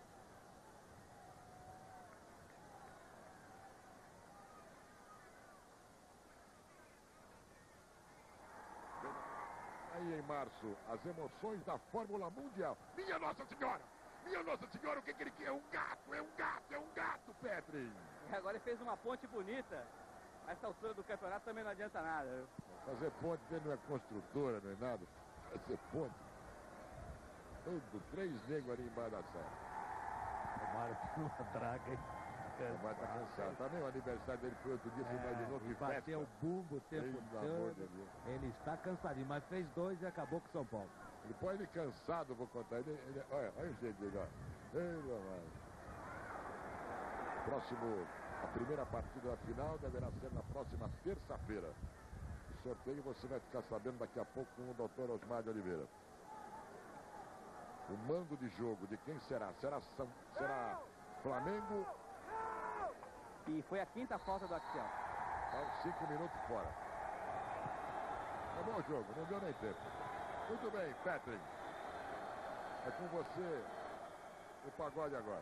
Aí em março, as emoções da Fórmula Mundial. Minha Nossa Senhora! Minha Nossa Senhora, o que, que ele quer? É um gato, é um gato, é um gato, Petri! E agora ele fez uma ponte bonita. A essa altura do campeonato também não adianta nada. Viu? Fazer ponte, ele não é construtora, não é nada. Fazer ponte. Tudo, três negros ali embaixo da sala. O Mário tem uma draga, hein? O Mário tá cansado. Também o aniversário dele foi outro dia, você É, imaginou que festa? bateu o bumbo o tempo Pelo amor de todo. Deus. Ele está cansadinho, mas fez dois e acabou com o São Paulo. Ele põe ele cansado, vou contar. Ele, ele, olha, olha o jeito dele, ó. Ei, amado. Próximo, a primeira partida da final deverá ser na próxima terça-feira. O sorteio você vai ficar sabendo daqui a pouco com o doutor Osmar de Oliveira. O mando de jogo de quem será? Será, São, será Flamengo? E foi a quinta falta do Axel. São cinco minutos fora. Acabou o jogo, não deu nem tempo. Muito bem, Patrick. É com você o pagode agora.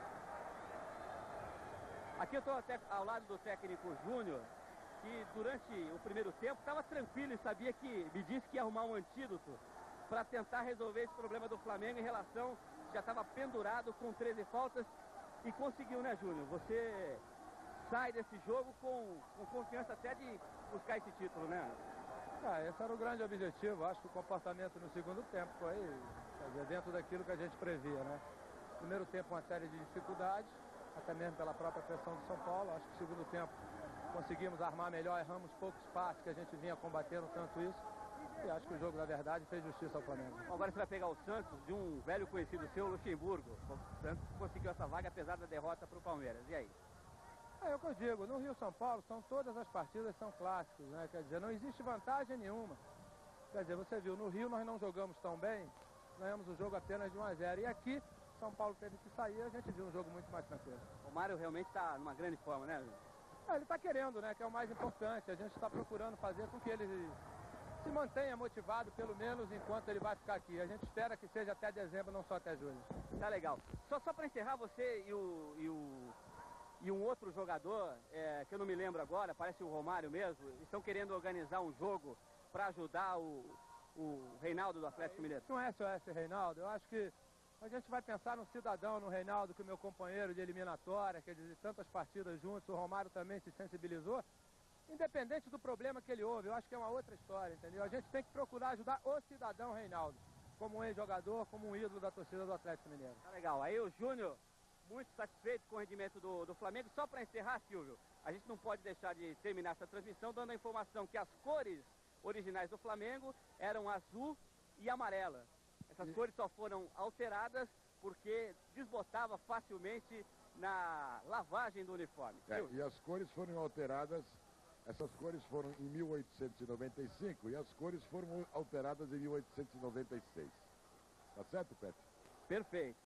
Aqui eu estou até ao lado do técnico Júnior, que durante o primeiro tempo estava tranquilo e sabia que me disse que ia arrumar um antídoto para tentar resolver esse problema do Flamengo em relação, já estava pendurado com treze faltas e conseguiu, né, Júnior? Você sai desse jogo com, com confiança até de buscar esse título, né? Ah, esse era o grande objetivo. Acho que o comportamento no segundo tempo foi, quer dizer, dentro daquilo que a gente previa, né? Primeiro tempo uma série de dificuldades, até mesmo pela própria pressão do São Paulo. Acho que no segundo tempo conseguimos armar melhor, erramos poucos passes que a gente vinha combatendo tanto isso. E acho que o jogo, na verdade, fez justiça ao Flamengo. Agora você vai pegar o Santos de um velho conhecido seu, Luxemburgo. O Santos conseguiu essa vaga apesar da derrota para o Palmeiras. E aí? É o que eu digo, no Rio-São Paulo são todas as partidas são clássicos, né? Quer dizer, não existe vantagem nenhuma. Quer dizer, você viu, no Rio nós não jogamos tão bem, ganhamos o jogo apenas de um a zero. E aqui, São Paulo teve que sair, a gente viu um jogo muito mais tranquilo. O Mário realmente está numa grande forma, né? É, ele está querendo, né? Que é o mais importante. A gente está procurando fazer com que ele se mantenha motivado, pelo menos enquanto ele vai ficar aqui. A gente espera que seja até dezembro, não só até julho. Tá legal. Só, só para encerrar, você e o... E o... E um outro jogador, é, que eu não me lembro agora, parece o Romário mesmo, estão querendo organizar um jogo para ajudar o, o Reinaldo do Atlético Mineiro. Não é só esse Reinaldo, eu acho que A gente vai pensar no cidadão, no Reinaldo, que é meu companheiro de eliminatória, quer dizer, tantas partidas juntos, o Romário também se sensibilizou. Independente do problema que ele houve, eu acho que é uma outra história, entendeu? A gente tem que procurar ajudar o cidadão Reinaldo, como um ex-jogador, como um ídolo da torcida do Atlético Mineiro. Tá legal. Aí o Júnior, muito satisfeito com o rendimento do, do Flamengo. Só para encerrar, Silvio, a gente não pode deixar de terminar essa transmissão dando a informação que as cores originais do Flamengo eram azul e amarela. Essas e... cores só foram alteradas porque desbotava facilmente na lavagem do uniforme. É, e as cores foram alteradas, essas cores foram em mil oitocentos e noventa e cinco e as cores foram alteradas em mil oitocentos e noventa e seis. Tá certo, Pepe? Perfeito.